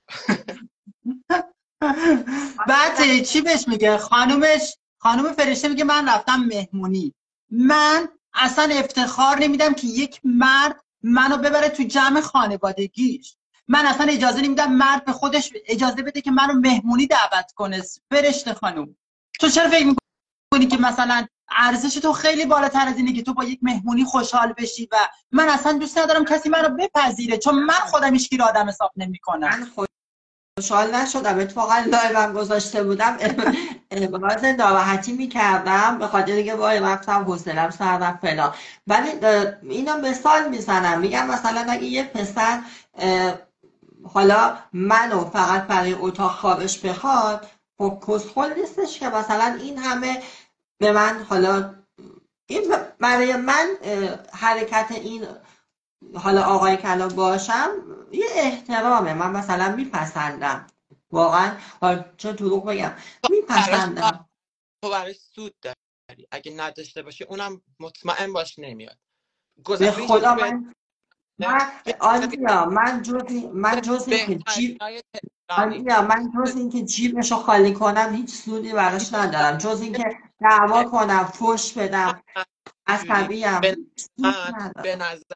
بعد چی بهش میگه خانومش؟ خانوم فرشته میگه من رفتم مهمونی. من اصلا افتخار نمیدم که یک مرد منو ببره تو جمع خانوادگیش. من اصلا اجازه نمیدم مرد به خودش اجازه بده که منو مهمونی دعوت کنه. فرشته خانوم تو چرا فکر میکنی که مثلا ارزش تو خیلی بالاتر از اینه که تو با یک مهمونی خوشحال بشی؟ و من اصلا دوست ندارم کسی منو بپذیره چون من خودم هیچ کی رو آدم حساب نمیکنم. خوشحال نشدم، اتفاقا لایوم گذاشته بودم ابراز ناراحتی میکردم به خاطر اینکه وای رفتم حوصله‌ام سر رفت فلان، ولی اینو مثال میزنم میگم مثلا اگه یه پسر حالا منو فقط برای اتاق خوابش بخواد، خب کسخل نیستش که مثلا این همه به من، حالا این برای من حرکت این حالا آقای کلا باشم یه احترامه، من مثلا میپسندم واقعا، چون دروغ بگم میپسندم. تو برای سود داری، اگه نداشته باشی اونم مطمئن باش نمیاد. به خدا من من آنیا من جز من جز این که جیب آنیا من جز این که جیبشو خالی کنم هیچ سودی براش ندارم، جز این که دعوا کنم، فوش بدم، عصبیم. به نظر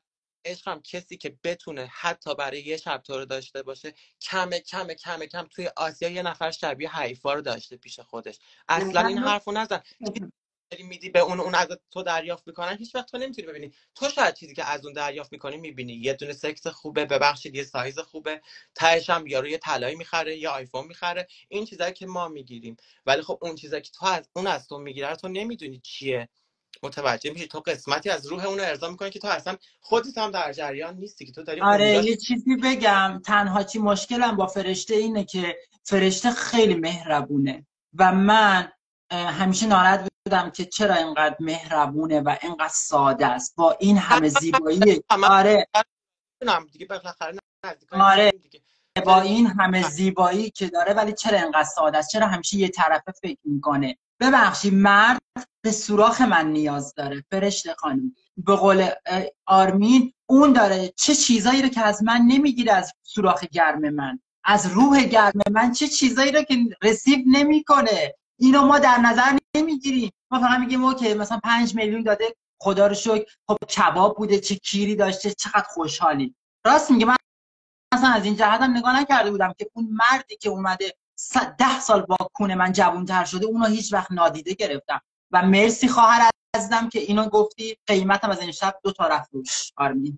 عشقم کسی که بتونه حتی برای یه شب تو رو داشته باشه کمه کمه کمه کم توی آسیا یه نفر شبیه حیفا رو داشته پیش خودش. اصلا این حرفو نزن. چیزی میدی به اون، اون از تو دریافت میکنن، هیچ وقت تو نمیتونی ببینی. تو شاید چیزی که از اون دریافت میکنی میبینی یه دونه سکس خوبه، ببخشید یه سایز خوبه، تهش هم یارو یه طلایی میخره یا آیفون میخره، این چیزایی که ما میگیریم. ولی خب اون چیزایی که تو از اون از تو میگیره تو نمیدونی چیه، متوجه میشی؟ تو قسمتی از روح اون رو ارضا میکنی که تو اصلا خودت هم در جریان نیستی که تو داری آره اونجاش. یه چیزی بگم، تنها چی مشکلم با فرشته اینه که فرشته خیلی مهربونه و من همیشه ناراحت بودم که چرا اینقدر مهربونه و اینقدر ساده است با این همه زیبایی. آره دیگه بالاخره آره با این همه زیبایی که داره ولی چرا اینقدر ساده است؟ چرا همیشه یه طرفه فکر میکنه؟ ببخشید مرد به سوراخ من نیاز داره فرشته خانم. به قول آرمین اون داره چه چیزایی رو که از من نمیگیره، از سوراخ گرم من، از روح گرم من چه چیزایی رو که رسیو نمیکنه، اینو ما در نظر نمیگیریم. ما فقط میگیم اوکی مثلا پنج میلیون داده خدا رو شکر، خب کباب بوده، چه کیری داشته، چقدر خوشحالی. راست میگه، من اصلا از این جهت هم نگاه نکرده بودم که اون مردی که اومده ده سال با کون من جوان‌تر شده اونو هیچ وقت نادیده گرفتم. و مرسی خواهر عزیزم که اینو گفتی، قیمتم از این شب دو تا رفت روش آرمین.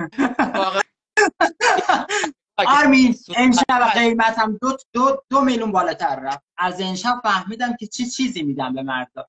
آرمین این شب قیمتم دو, دو, دو میلیون بالاتر رفت. از این شب فهمیدم که چی چیزی میدم به مردا.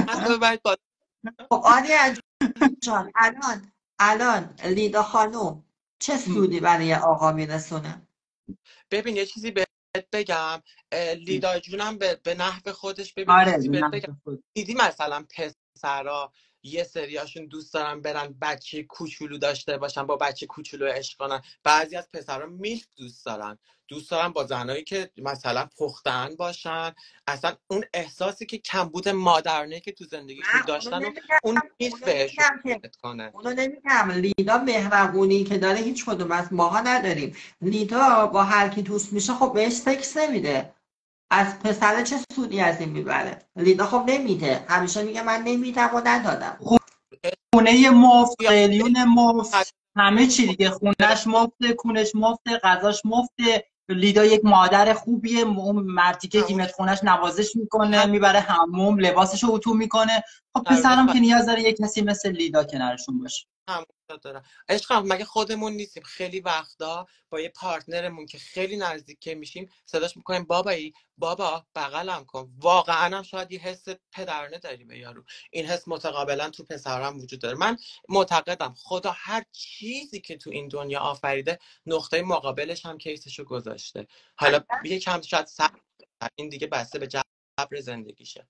خب آریا جان الان الان لیدا خانوم چه سودی برای آقا میرسونه؟ ببین یه چیزی بهت بگم، لیدا جونم به, به نحو خودش ببین آره چیزی بهت بگم. دیدی مثلا پسرا یه سریاشون دوست دارن برن بچه کوچولو داشته باشن، با بچه کوچولو عشق کنن. بعضی از پسرا میلف دوست دارن، دوست دارن با زنایی که مثلا پختن باشن. اصلا اون احساسی که کمبود مادرانه که تو زندگیشون داشتن و اون میلف بهشون کنه. اونو نمیگم لیدا مهربونی که داره هیچ کدوم از ماها نداریم. لیدا با هر کی دوست میشه خب بهش سکس نمیده، از پسر چه سودی از این میبره؟ لیدا خب نمیده، همیشه میگه من نمیدم و ندادم. خونه مفت، قلیون مفت، همه چی دیگه، خونش مفته، کونش مفته، غذاش مفته. لیدا یک مادر خوبیه، اون مردی که میاد خونش نوازش میکنه، میبره حموم، لباسشو اتو میکنه. خب پسرم که نیاز داره یک کسی مثل لیدا کنارشون باشه. دارم عشقم، مگه خودمون نیستیم خیلی وقتا با یه پارتنرمون که خیلی نزدیک میشیم صداش میکنیم بابایی، بابا بغلم کن. واقعا هم شاید یه حس پدرانه داری به یارو، این حس متقابلا تو پسرم وجود داره. من معتقدم خدا هر چیزی که تو این دنیا آفریده نقطه مقابلش هم کیسشو گذاشته. حالا یه کم شاید سر این دیگه بسته به جبر زندگیشه.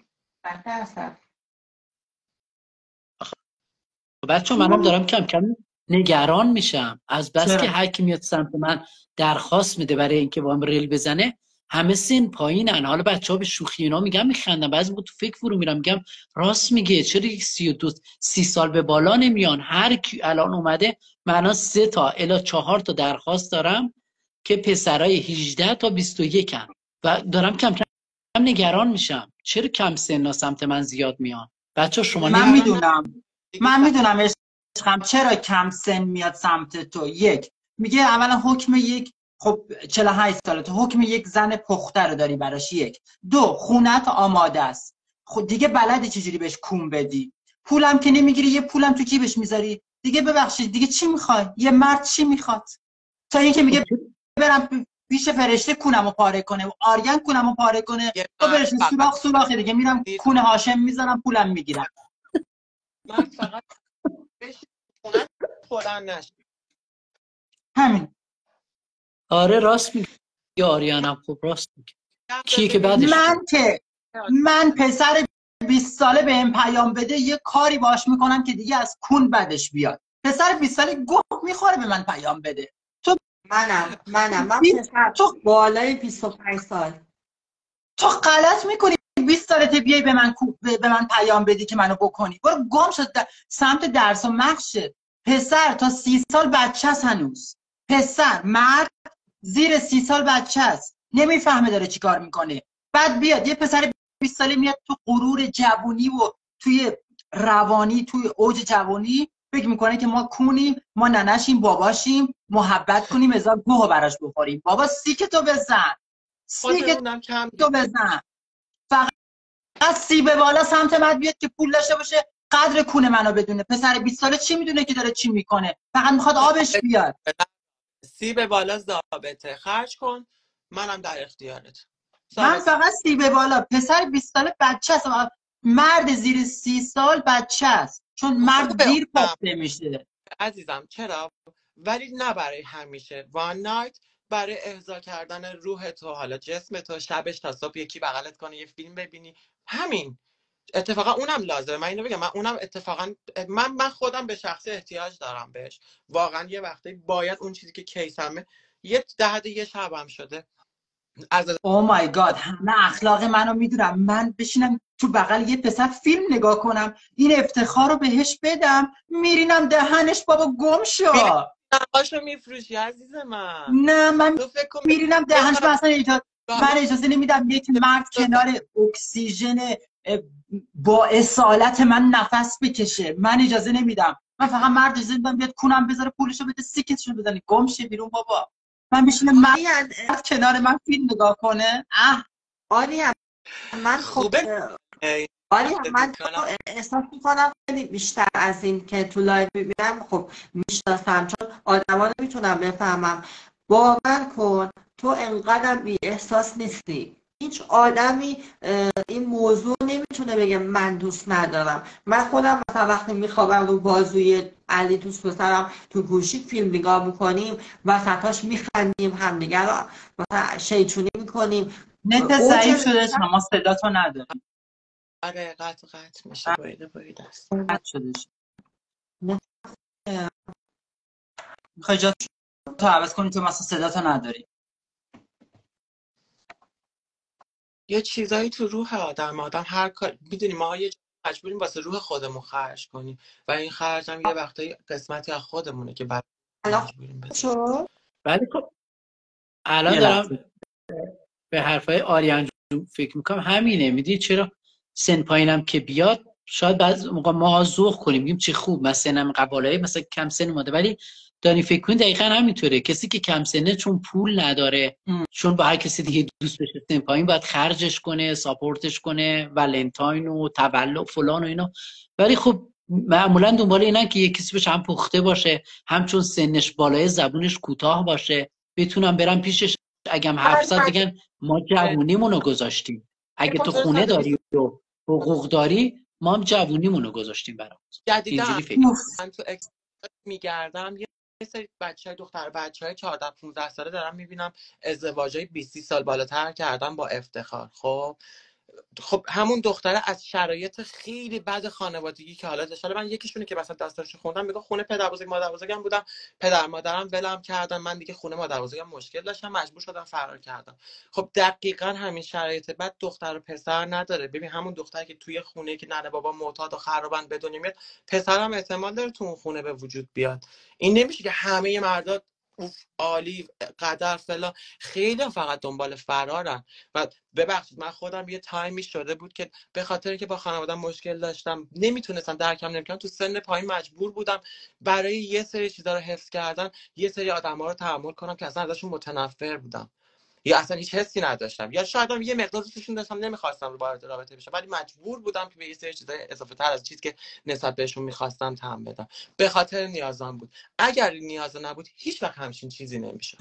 بچه منم دارم کم کم نگران میشم از بس که هر کی میاد سمت من درخواست میده برای اینکه با هم ریل بزنه، همه سن پایینن. حالا بچه ها به شوخی اینا میگم میخندن، بعضی موقع تو فکر فرو میرم میگم راست میگه، چرا یک سی و دو سی سال به بالا نمیان؟ هر کی الان اومده من سه تا الی چهار تا درخواست دارم که پسرای هجده تا بیست و یک ان و دارم کم کم نگران میشم چرا کم سن سمت من زیاد میان. بچه شما من میدونم من میدونم عشقم چرا کم سن میاد سمت تو. یک میگه اولا حکم یک، خب چهل و هشت سالته، حکم یک زن پخته رو داری براش. یک دو خونت آماده است، خب دیگه بلدی چجوری بهش کون بدی. پولم که نمیگیری، یه پولم تو جیبش میذاری دیگه. ببخشید دیگه چی میخوای؟ یه مرد چی میخواد تا اینکه میگه برم پیش فرشته کونمو پاره کنه و آریان کونمو پاره کنه و برش سوراخ سوراخ دیگه میرم کون هاشم میزنم پولم میگیرم. من فقط بهش خونت بلند نشه. همین. آره راست میگه آریانم، خوب راست میگه. کیه که بعدش من که من پسر بیست ساله بهم پیام بده یه کاری باش میکنم که دیگه از کون بدش بیاد. پسر بیست ساله گوه میخوره به من پیام بده. تو منم منم من پسر تو بالای بیست و پنج سال. تو غلط میکنی بیست سالت بیای به من به من پیام بدی که منو بکنی. برو گم شد در... سمت درس و مخشت. پسر تا سی سال بچه است هنوز. پسر مرد زیر سی سال بچه است، نمیفهمه داره چی کار میکنه. بعد بیاد یه پسر بیست ساله میاد تو غرور جوانی و توی روانی توی اوج جوانی فکر میکنه که ما کونیم، ما ننشیم باباشیم، محبت کنیم هزار گوه براش بخوریم. بابا سیک تو بزن، سیک تو بزن. فقط سیب بالا سمت من بیاد که پول داشته باشه، قدر کون منو بدونه. پسر بیست ساله چی میدونه که داره چی میکنه؟ فقط میخواد آبش بیاد. سیب بالا ضابطه، خرج کن، منم در اختیارت. من فقط سیب بالا. پسر بیست ساله بچه است، مرد زیر سی سال بچه است، چون مرد دیر پخته میشه. عزیزم چرا؟ ولی نه برای همیشه. وان نایت برای احضا کردن روح تو، حالا جسم تو، شبش تا صبح یکی بغلت کنه یه فیلم ببینی، همین. اتفاقا اونم لازمه. من اینو بگم، من اونم اتفاقا من من خودم به شخصی احتیاج دارم بهش. واقعا یه وقتی باید اون چیزی که کیسمه یه دهد یه شبم شده از او مای گاد، همه اخلاق منو میدونم. من بشینم تو بغل یه پسر فیلم نگاه کنم، این افتخار رو بهش بدم، میرینم دهنش. بابا گم شو. نقاشو میفروشی عزیز من. نه من میرینم دهنش. من اصلا اجازه من اجازه نمیدم یک مرد کنار اکسیژن با اصالت من نفس بکشه. من اجازه نمیدم. من فقط مرد اجازه میدم بیاد کونم بذاره، پولشو بده، سیکتشو بزنه، گم شه بیرون. بابا من بشینم مرد کنار من فیلم نگاه کنه. اه آریا من خوبه. آریا من احساس میکنم خیلی بیشتر از این که تو لایو ببینم خب میشناسم، چون آدما رو میتونم بفهمم. باور کن تو انقدر بی احساس نیستی. هیچ آدمی این موضوع نمیتونه بگه من دوست ندارم. من خودم مثلا وقتی میخوابم رو بازوی علی دوست پسرم تو گوشی فیلم نگاه میکنیم، وسطاش میخندیم، همدیگه رو مثلا شیطونی میکنیم. نت ضعیف شده، شما صدا تو نداریم. آره قطع قطع میشه، بایده بایده است. قطع شده شد. میخوای جا تو عوض کنی تو مثلا صدا تو نداری. یه چیزایی تو روح آدم آدم هر کار میدونی ما یه مجبوریم واسه روح خودمون خرج کنیم و این خرج هم یه وقتایی قسمتی از خودمونه که بعد مجبوریم بزنیم. ولی خب الان دارم به حرفای آریان جون فکر میکنم همینه. میدونی چرا سن پایینم که بیاد شاید بعض موقع ما ذوق کنیم بگیم چه خوب مثلا سنم قبالایی مثلا کم سن اومده، ولی دانی فکر کن دقیقاً همینطوره. کسی که کم سنه چون پول نداره ام. چون با هر کسی دیگه دوست بشه سن پایین باید خرجش کنه، ساپورتش کنه، ولنتاین و تولد فلان و اینا. ولی خب معمولا دنبال اینن که یه کسی بشه هم پخته باشه، هم چون سنش بالای زبونش کوتاه باشه بتونم برم پیشش. اگه هم حرف زد بگن ما جوونیمونو گذاشتیم. اگه تو خونه داری و حقوق داری ما هم جوونیمونو گذاشتیم برات. اینجوری فکر من تو اکس میگردم یه سری بچهای دختر بچهای چهارده پانزده ساله دارم میبینم ازدواجای بیست سال بالاتر کردن با افتخار. خب خب همون دختره از شرایط خیلی بد خانوادگی که حالا داشته، من یکیشونه که مثلا داستانشو خوندم میگه خونه پدر بزرگ مادر بزرگم بودم، پدر مادرم ولم کردن، من دیگه خونه مادر بزرگم مشکل داشتم، مجبور شدم فرار کردم. خب دقیقاً همین شرایط بعد دختر و پسر نداره. ببین همون دختری که توی خونه که ننه بابا معتاد و خرابن به دنیا میاد، پسرم احتمال داره تو اون خونه به وجود بیاد. این نمیشه که همه مردا اوف عالی قدر فلان، خیلی فقط دنبال فرارن. و ببخشید من خودم یه تایمی شده بود که به خاطر که با خانواده‌ام مشکل داشتم نمیتونستم درکم نمیکنم تو سن پایین مجبور بودم برای یه سری چیزا رو حفظ کردن یه سری آدما رو تحمل کنم که اصلا ازشون متنفر بودم یا اصلا هیچ حسی نداشتم یا شاید هم یه مقدار دوستشون داشتم نمیخواستم وارد رابطه بشم، ولی مجبور بودم که به یه سری چیزای اضافه تر از چیزی که نسبت بهشون میخواستم تحمل بدم به خاطر نیازم بود. اگر نیاز نبود هیچ وقت همچین چیزی نمیشه.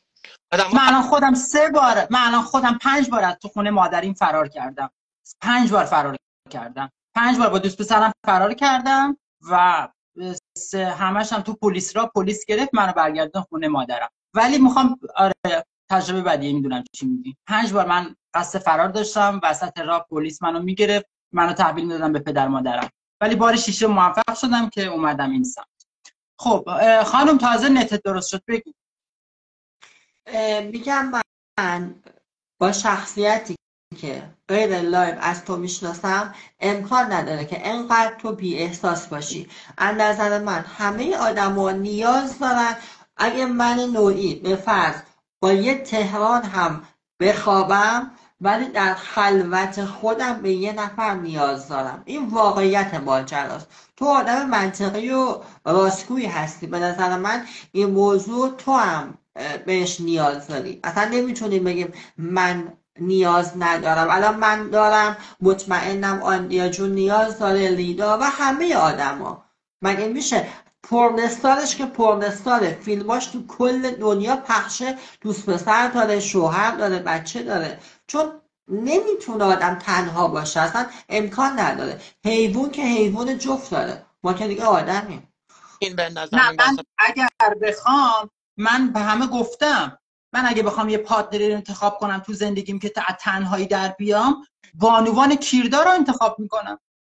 من الان خودم سه بار من الان خودم پنج بار از تو خونه مادریم فرار کردم. پنج بار فرار کردم. پنج بار با دوست پسرم فرار کردم و همش هم تو پلیس را پلیس گرفت منو برگردون خونه مادرم. ولی میخوام آره تجربه بعدی میدونم چی میگی. پنج بار من قصد فرار داشتم، وسط راه پلیس منو میگرفت، منو تحویل میدادم به پدر مادرم. ولی بار شیشه موفق شدم که اومدم این سمت. خب خانم تازه نت درست شد بگو. میگم من با شخصیتی که غیر لایو از تو میشناسم امکان نداره که انقدر تو بی احساس باشی. از نظر من همه آدما نیاز دارن. اگه من نوعی به فرض با یه تهران هم بخوابم ولی در خلوت خودم به یه نفر نیاز دارم. این واقعیت ماجراست. تو آدم منطقی و راستگویی هستی، به نظر من این موضوع تو هم بهش نیاز داری. اصلا نمیتونیم بگیم من نیاز ندارم. الان من دارم، مطمئنم آندیا جون نیاز داره، لیدا و همه آدما. مگه میشه پرنستارش که پرنستاره، فیلماش تو کل دنیا پخشه، دوست پسر داره، شوهر داره، بچه داره، چون نمیتونه آدم تنها باشه، اصلا امکان نداره. حیوان که حیوان جفت داره، ما که دیگه آدمیم. این به نظر نه من من اگر بخوام، من به همه گفتم، من اگه بخوام یه پارتنری رو انتخاب کنم تو زندگیم که از تنهایی در بیام، بانوان کیردار رو انتخاب میکنم.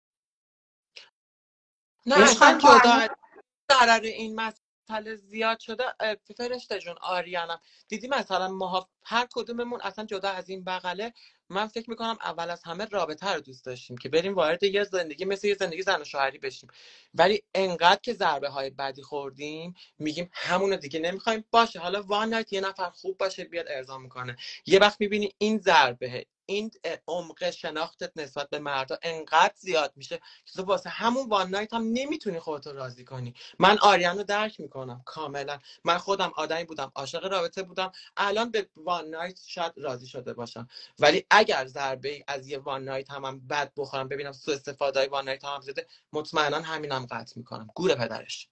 نه اصلا جدا قرار این مسئله زیاد شده. فرشته جون آریانم دیدی مثلا ما هر کدوممون اصلا جدا از این بغله، من فکر میکنم اول از همه رابطه رو دوست داشتیم که بریم وارد یه زندگی مثل یه زندگی زن و شوهری بشیم، ولی انقدر که ضربه های بدی خوردیم میگیم همونو دیگه نمیخوایم. باشه حالا وان نایت یه نفر خوب باشه بیاد ارضا میکنه، یه وقت میبینی این ضربه، این عمق شناختت نسبت به مردا انقدر زیاد میشه که تو واسه همون وان نایت هم نمیتونی خودتو راضی کنی. من آریان رو درک میکنم کاملا، من خودم آدمی بودم عاشق رابطه بودم، الان به وان نایت شاید راضی شده باشم، ولی اگر ضربه از یه وان نایت هم, هم بد بخورم، ببینم سوء استفاده های وان نایت هم, هم زده، مطمئنا همینم قطع میکنم. گوره پدرش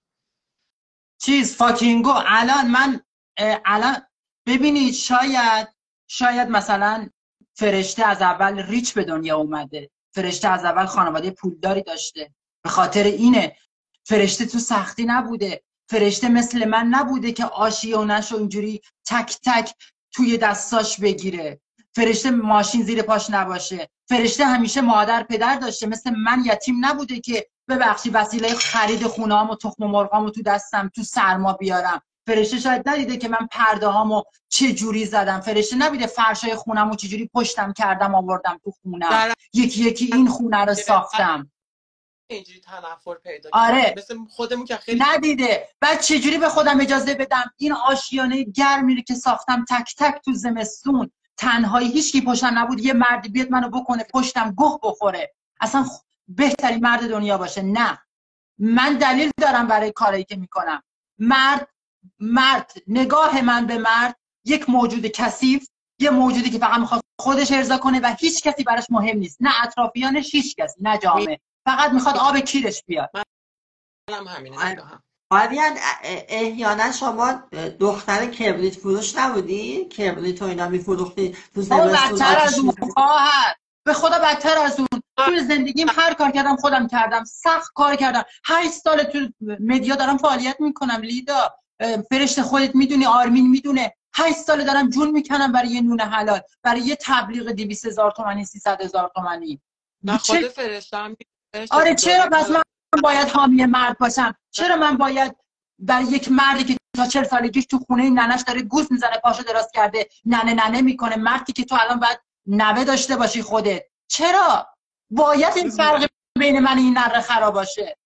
چیز فاکینگو. الان من الان ببینید، شاید شاید مثلا فرشته از اول ریچ به دنیا اومده، فرشته از اول خانواده پولداری داشته، به خاطر اینه. فرشته تو سختی نبوده، فرشته مثل من نبوده که آشیونش رو اینجوری تک تک توی دستاش بگیره، فرشته ماشین زیر پاش نباشه، فرشته همیشه مادر پدر داشته، مثل من یتیم نبوده که ببخشی وسیله خرید خونه‌ام و تخم مرغامو تو دستم تو سرما بیارم. فرشته شاید ندیده که من پرده هامو چه جوری زدم، فرشته نبیده فرشای خونمو چه جوری پشتم کردم آوردم تو خونم، یکی یکی این خونه رو ساختم. اینجوری تنفر پیدا آره مثل خودمون که خیلی ندیده. بعد چه جوری به خودم اجازه بدم این آشیانه گرمی که ساختم تک تک تو زمستون، تنهایی، هیچکی پشتم نبود، یه مردی بیاد منو بکنه پشتم گوه بخوره، اصلا بهترین مرد دنیا باشه. نه، من دلیل دارم برای کاری که میکنم. مرد مرد نگاه من به مرد یک موجود کثیف، یه موجودی که فقط میخواد خودش ارضا کنه و هیچ کسی براش مهم نیست، نه اطرافیانش، هیچ کسی، نه جامعه، فقط میخواد آب کیرش بیاد. منم همینه نگاهم. آریان احیانا شما دختر کبریت فروش نبودی؟ کبریت و اینا میفروختی تو زمستون؟ بدتر از اون خواهر، به خدا بدتر از اون. توی زندگیم هر کار کردم خودم کردم، سخت کار کردم. هشت سال تو مدیا دارم فعالیت میکنم. لیدا فرشته خودت میدونی، آرمین میدونه، هشت سال دارم جون میکنم برای یه نون حلال، برای یه تبلیغ دویست هزار تومانی، سیصد هزار تومانی. نه خود فرشته هم آره چرا پس من باید حامی مرد باشم؟ چرا من باید برای یک مردی که تا چهل سالگیش تو خونه ننش داره گوز میزنه، پاشو دراز کرده ننه ننه میکنه، مردی که تو الان باید نوه داشته باشی خودت، چرا باید این فرق بین من و این نره خراب باشه؟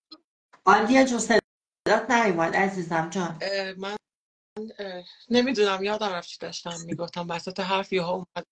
آندیا جو صدات نمیومد عزیزم جان. من نمیدونم یادم رفت چی داشتم میگفتم، وسط حرف یهو اومد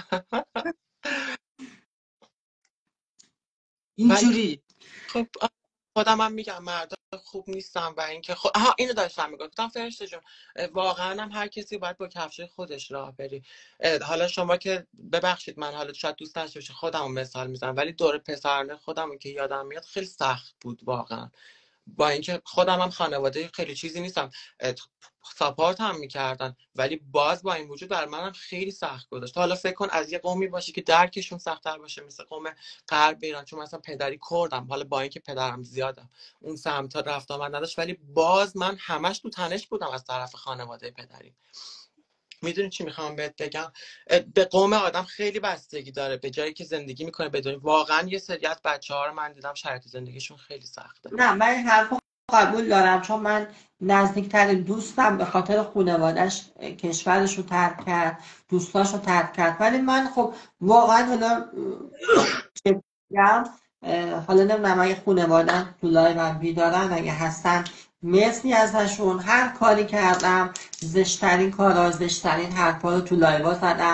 اینجوری. خب خودم هم میگم مردا خوب نیستم و اینکه خود آها اینو داشتم میگفتم فرشته جون، واقعا هم هر کسی باید با کفش خودش راه بری. حالا شما که ببخشید من حالا شاید دوست داشته باشی خودمو مثال میزنم، ولی دور پسرانه خودمون که یادم میاد خیلی سخت بود واقعا، با اینکه خودم هم خانواده خیلی چیزی نیستم، ساپورت هم میکردن، ولی باز با این وجود بر منم خیلی سخت گذاشت. حالا فکر کن از یه قومی باشی که درکشون سخت‌تر باشه مثل قوم غرب ایران، چون مثلا پدری کردم، حالا با اینکه پدرم زیادم اون سمت رفت آمد نداشت، ولی باز من همش تو تنش بودم از طرف خانواده پدری. میدونی چی میخوام بهت بگم؟ به قوم آدم خیلی بستگی داره، به جایی که زندگی میکنه بدونی واقعا یه سری از بچه‌ها رو من دیدم شرایط زندگیشون خیلی سخته. نه من این حرفو قبول دارم، چون من نزدیکترین دوستم به خاطر خانواده‌اش کشورش رو ترک کرد، دوستاش رو ترک کرد، ولی من خب واقعا حالا چه بگم، حالا نمیدونم اگه خانواده‌ام تو لایوم بیدارن اگه هستن مرسی ازشون، هر کاری کردم زشترین کارا زشترین حرفا رو تو لایوا زدم،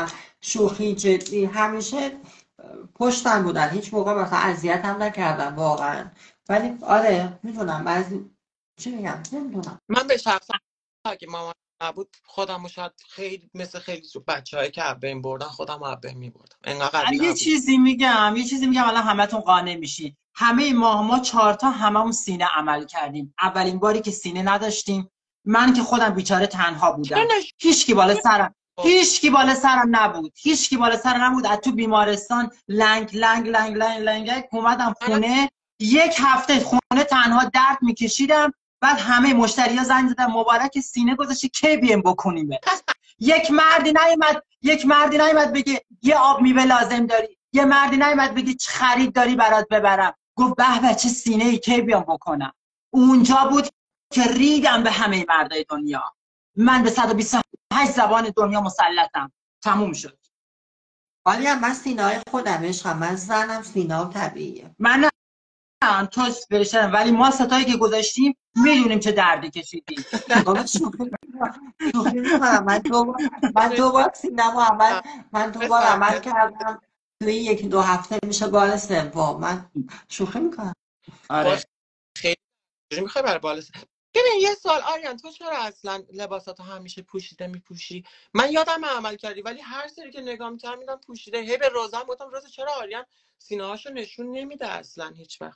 شوخی جدی همیشه پشتم بودن، هیچ موقع مثلا اذیت هم نکردن واقعا. ولی آره میدونم بعضی چی میگم نمیدونم. من به شخصا اگه مامان نبود خودم شاید خیلی مثل خیلی بچه هایی که ابین بردن خودم ابین میبردم، انقدر قوی یه نبود. چیزی میگم یه چیزی میگم الان همتون قانع میشین. همه ما ما چهار تا هممون سینه عمل کردیم. اولین باری که سینه نداشتیم، من که خودم بیچاره تنها بودم، هیچ کی بالا سرم هیچ کی بالا سرم نبود هیچ کی بالا سرم نبود از تو بیمارستان لنگ لنگ لنگ لنگ لنگ اومدم خونه. یک هفته خونه تنها درد میکشیدم. بعد همه مشتری‌ها زنگ زدن مبارک سینه گذاشتی کی بیم بکنیم. یک مردی نیومد یک مردی نیومد بگه یه آب میوه لازم داری، یه مردی نیومد بگه چه خرید داری برات ببرم. گفت به به چه سینه ای کی بیام بکنم. اونجا بود که ریدم به همه مردای دنیا. من به صد و بیست و هشت زبان دنیا مسلطم. تموم شد. ولی من سینه های خودم عشقم، من زنم سینه هم طبیعیه. من نه تو برشتم، ولی ما ستایی که گذاشتیم میدونیم چه دردی کشیدیم. بابا شوخی شوخی میکنم. من دو بار من دو بار سینه‌مو عمل من دو بار عمل کردم توی یکی دو هفته میشه بار سوم. من شوخی میکنم. آره خیلی میخوای برای بالا. ببین یه سال آریان تو چرا اصلا لباساتو همیشه پوشیده میپوشی؟ من یادم عمل کردی ولی هر سری که نگاه میکردم میدم پوشیده. هی به روزم گفتم روز چرا آریان سینه هاشو نشون نمیده اصلا هیچ وقت؟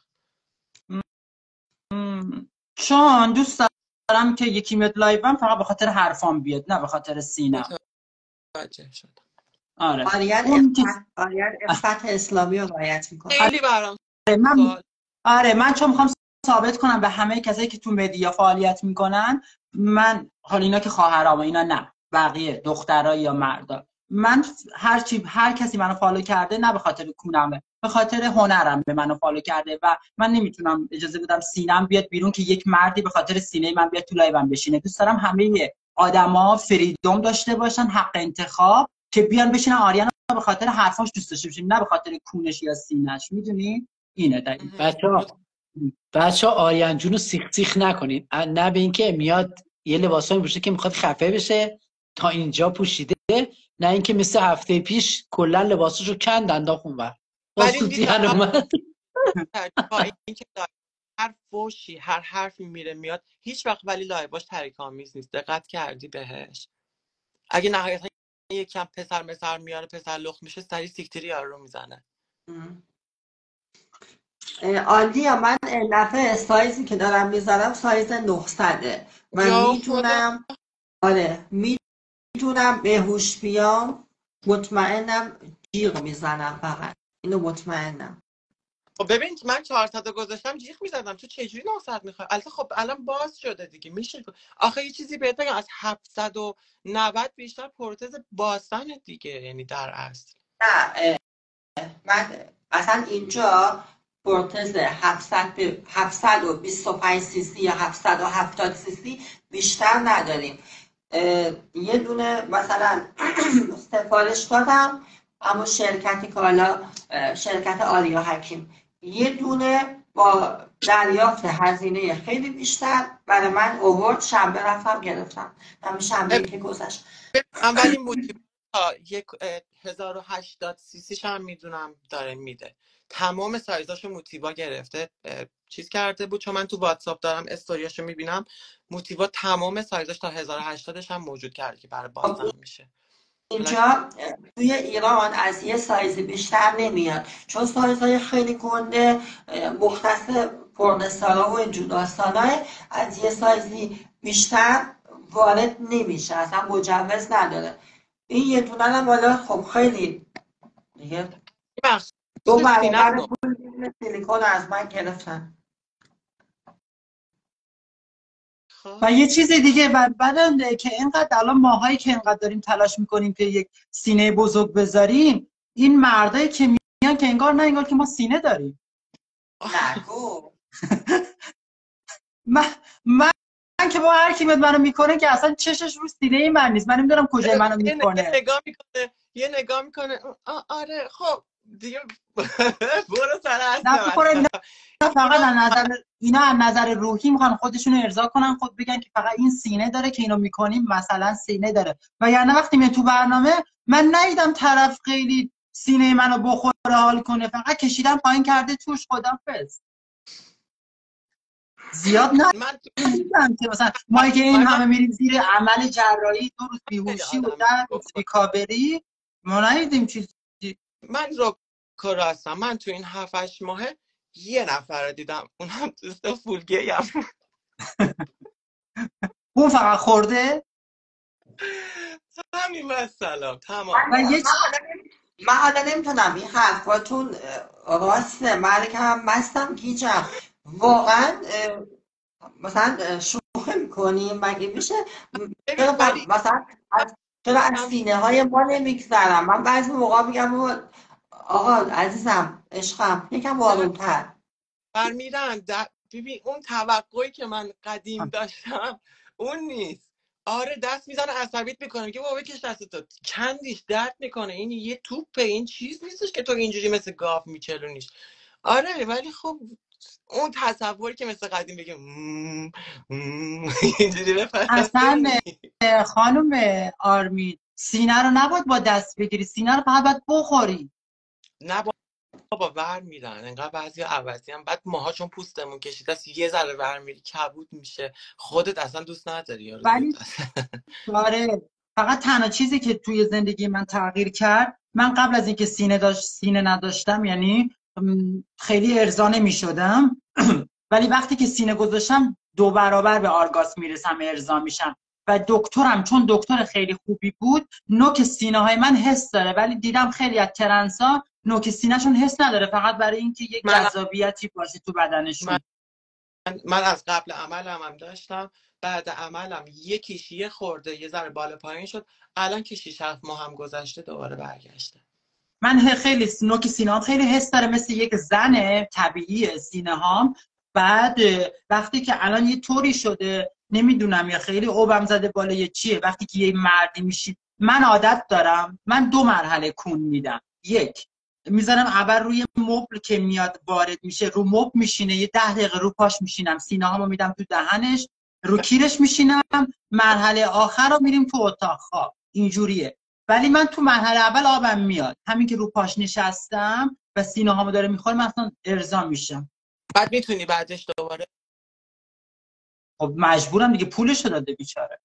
چون دوست دارم که یکی میاد لایوم فقط به خاطر حرفام بیاد نه به خاطر سینه. متوجه شدم. آره آریان اون که افت آریان افت اسلامی رو رعایت میکنه. خیلی برام من سوال. آره من چون میخوام ثابت کنم به همه کسایی که تو مدیا فعالیت میکنن، من حالا اینا که خواهرام اینا نه بقیه دخترها یا مردا، من هر چی هر کسی منو فالو کرده نه به خاطر کونمه، به خاطر هنرم به منو فالو کرده و من نمیتونم اجازه بدم سینم بیاد بیرون که یک مردی به خاطر سینه من بیاد تو لایوم بشینه. دوست دارم همه آدما فریدم داشته باشن، حق انتخاب، که بیان بشینن آریانا به خاطر حرفاش دوست داشته باشین نه به خاطر کونش یا سینه‌اش. میدونی اینه دلیل. بچه‌ها بچه‌ها آریان جون رو سیخ سیخ نکنید. نه به اینکه میاد یه لباسا میپوشه که میخواد خفه بشه تا اینجا پوشیده، نه اینکه مثل هفته پیش کلا لباساشو کند انداخت اونور باز تو دیگه اومد. اینکه هر فوشی هر حرفی میره میاد هیچ وقت ولی لایواش تحریک آمیز نیست. دقت کردی بهش؟ اگه نهایتا یکم پسر مسر میاره پسر لخت میشه سری سیکتری یارو رو میزنه. آلدیا من نفع سایزی که دارم میذارم سایز نهصده. من میتونم آره میتونم بهوش بیام، مطمئنم جیغ میزنم، فقط اینو مطمئنم. خب ببین من چهارصد گذاشتم جیغ میزدم، تو چجوری نهصد میخوای؟ البته خب الان باز شده دیگه میشه. آخه یه چیزی بهت بگم از هفتصد و نود بیشتر پروتز باسن دیگه، یعنی در اصل نه من اصلا اینجا پروتز هفتصد به هفتصد و بیست و پنج سی سی یا هفتصد و هفتاد سی سی بیشتر نداریم. یه دونه مثلا سفارش دادم اما شرکتی که حالا شرکت آریا حکیم، یه دونه با دریافت هزینه خیلی بیشتر برای من اوورد، شنبه رفتم گرفتم. همین شنبه که گذشت. اولین موتیوا یک هزار و هشتاد سی سیش هم میدونم داره میده، تمام سایزاشو موتیوا گرفته چیز کرده بود، چون من تو واتساپ دارم استوریاشو میبینم. موتیوا تمام سایزاش تا هزار و هشتادش هم موجود کرده که برای بازدم میشه. اینجا توی ایران از یه سایز بیشتر نمیاد چون سایزهای خیلی گنده مختص پرنسالا و اینجور داستانای، از یه سایزی بیشتر وارد نمیشه، اصلا مجوز نداره. این یه دونه هم والا خب خیلی دیگه دو برابر پول سیلیکون از من گرفتن. و یه چیز دیگه بعدن که اینقدر الان ماهایی که اینقدر داریم تلاش میکنیم که یک سینه بزرگ بذاریم، این مردایی که میان که انگار نه انگار که ما سینه داریم. نگو. من من من که با هر کی میاد منو میکنه که اصلا چشش رو سینه من نیست، من نمیدونم کجای منو میکنه. یه نگاه میکنه یه نگاه میکنه آره خب دیگه برو سر اصلا. فقط از نظر اینا از نظر روحی میخوان خودشون رو ارضا کنن، خود بگن که فقط این سینه داره که اینو میکنیم مثلا سینه داره. و یعنی وقتی میاد تو برنامه من ندیدم طرف خیلی سینه منو بخوره حال کنه، فقط کشیدم پایین کرده توش خدافظ. زیاد نه من که مثلا ما که این همه میریم زیر عمل جراحی دو روز بیهوشی و ده روز ریکاوری ما ندیدیم چیزی. من روکا هستم، من تو این هفت هشت ماهه یه نفر دیدم، اونم دوست فولگی هم. اون فقط خورده؟ همین مثلا تمام. من حالا نمیتونم این حرفاتون راسته، من که هم مستم گیجم واقعا. مثلا شوخی میکنیم مگه میشه؟ مثلا چرا از سینه های ما نمیگذرم؟ من بعضی موقع میگم آقا عزیزم عشقم یکم آرومتر برمیرن. ببین اون توقعی که من قدیم داشتم اون نیست. آره دست میزنه عصبیت میکنه، میگه بابا بکش دست تو، کندیش درد میکنه، این یه توپه، این چیز نیستش که تو اینجوری مثل گاو میچلونیش. آره ولی خب اون تصوری که مثل قدیم بگیم اینجوری بفرسته. اصلا خانم آرمین سینه رو نباید با دست بگیری، سینه رو فقط باید بخوری. نه بابا ور میرن انقدر بعضی عوضی هم، بعد ماها چون پوستمون کشیده است یه ذره ور میری کبود میشه، خودت اصلا دوست نداری یارو. ولی آره فقط تنها چیزی که توی زندگی من تغییر کرد، من قبل از اینکه سینه داشت سینه نداشتم، یعنی خیلی ارضا نمیشدم ولی وقتی که سینه گذاشتم دو برابر به آرگاسم میرسم، ارضا میشم. و دکترم چون دکتر خیلی خوبی بود، نوک سینه های من حس داره، ولی دیدم خیلی از ترنسا نوک سینه‌شون حس نداره، فقط برای اینکه یک جذابیتی باشه تو بدنشون. من, من از قبل عملم هم داشتم، بعد عملم یکیش یه خورده یه ذره بالا پایین شد، الان که شش هفت ماه هم گذشته دوباره برگشته. من خیلی نوک سینه‌ام خیلی حس داره، مثل یک زن طبیعی سینه‌هام. بعد وقتی که الان یه طوری شده نمیدونم یا خیلی اوبم زده بالا یا چیه، وقتی که یه مردی میشی، من عادت دارم من دو مرحله کون میدم. یک میذارم اول روی مبل که میاد وارد میشه، رو مبل میشینه، یه ده دقیقه رو پاش میشینم، سینه هامو میدم تو دهنش، رو کیرش میشینم. مرحله آخر رو میریم تو اتاق خواب. اینجوریه. ولی من تو مرحله اول آبم میاد، همین که رو پاش نشستم و سینه هامو داره میخوره من اصلا ارضا میشم. بعد میتونی بعدش دوباره؟ خب مجبورم دیگه، پولشو داده بیچاره.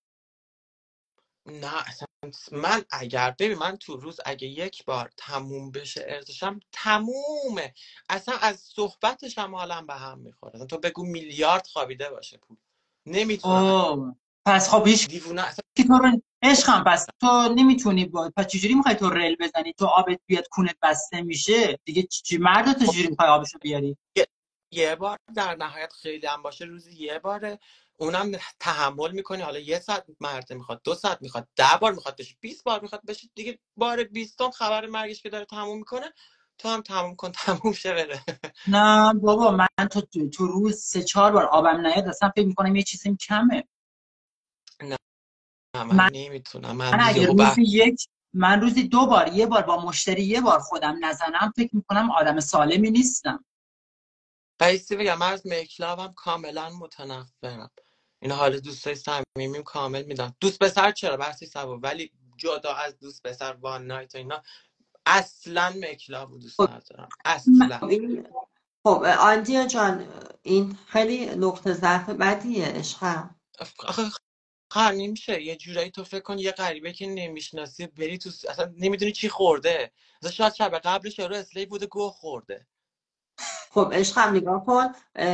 نه اصلا من اگر ببین من تو روز اگه یک بار تموم بشه ارزشم تمومه، اصلا از صحبتش هم حالم به هم میخوره. اصلا تو بگو میلیارد خوابیده باشه پول نمیتونم. پس خب هیچ دیوونه اصلا که تو عشقم، پس تو نمیتونی با پس چجوری میخوای تو ریل بزنی تو آبت بیاد کونت بسته میشه دیگه؟ چی مرد تو چجوری میخوای آبشو بیاری؟ یه, یه بار در نهایت خیلی هم باشه روزی یه باره، اونم تحمل میکنی. حالا یه ساعت مرد میخواد، دو ساعت میخواد، ده بار میخواد بشه، بیست بار میخواد بشه دیگه، بار بیستم خبر مرگش که داره تموم میکنه، تو هم تموم کن تموم شه بره. نه بابا من تو تو روز سه چهار بار آبم نیاد اصلا فکر میکنم یه چیزیم کمه. نه من, من نمیتونم. من, من اگه روزی بح... یک من روزی دو بار یه بار با مشتری یه بار خودم نزنم فکر میکنم آدم سالمی نیستم. بایستی بگم من از میکلابم کاملا متنفرم. این حال دوستای صمیمیم کامل میدم. دوست پسر چرا بحثی سبب، ولی جدا از دوست پسر وان نایت و اینا اصلا میکلاب رو دوست ندارم اصلا. خب آندیا جان این خیلی نقطه ضعف بدیه عشقم. آخه خیلی نمیشه یه جورایی تو فکر کن یه غریبه که نمیشناسی بری تو اصلا نمیدونی چی خورده، اصلا شاید شب قبلش یارو اسلی بوده گوه خورده. خب عشقم نگاه کن،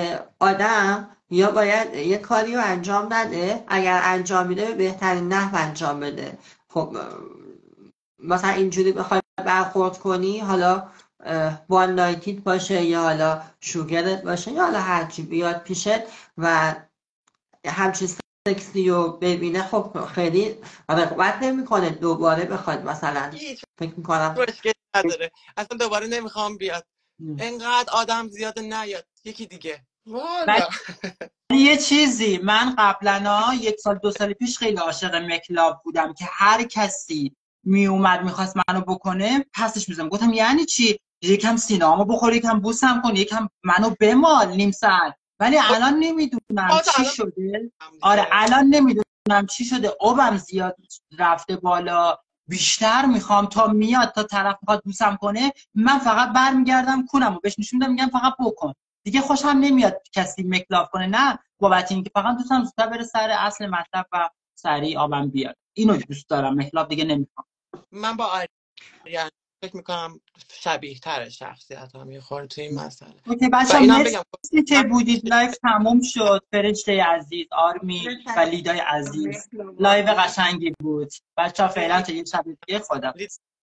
آدم یا باید یه کاری رو انجام نده، اگر انجام میده به بهترین نحو انجام بده. خب مثلا اینجوری بخوای برخورد کنی، حالا وان نایتیت باشه یا حالا شوگرت باشه یا حالا هرچی بیاد پیشت و همچین سکسی رو ببینه، خب خیلی رغبت نمیکنه دوباره بخواد مثلا فکر میکنم مشکل نداره اصلا دوباره نمیخوام بیاد. انقدر آدم زیاده نیاد یکی دیگه. والا یه چیزی من قبلا یک سال دو سال پیش خیلی عاشق مکلاب بودم که هر کسی می اومد میخواست منو بکنه پسش میزم. گفتم یعنی چی؟ یکم سینه‌هامو بخور، یکم بوسم کن، یکم منو بمال نیم ساعت. ولی الان نمیدونم چی شده. آره الان نمیدونم چی شده، اوبم زیاد رفته بالا، بیشتر میخوام تا میاد تا طرف میخواد بوسم کنه من فقط برمیگردم کونمو بهش نشون میدم میگم فقط بکن. دیگه خوشم نمیاد کسی مکلاف کنه، نه بابت اینکه فقط دوستم زودتر بره سر اصل مطلب و سریع آبم بیاد. اینو دوست دارم، مکلاف دیگه نمیخوام. من با آریان فکر میکنم شبیه تر شخصیت هم یه خورده توی این مسئله. اوکی بچه ها مرسی که بودید. لایف تموم شد. فرشته عزیز، آرمی و لیدای عزیز، لایو قشنگی بود بچه ها. فعلا تا یه شب دیگه خدا.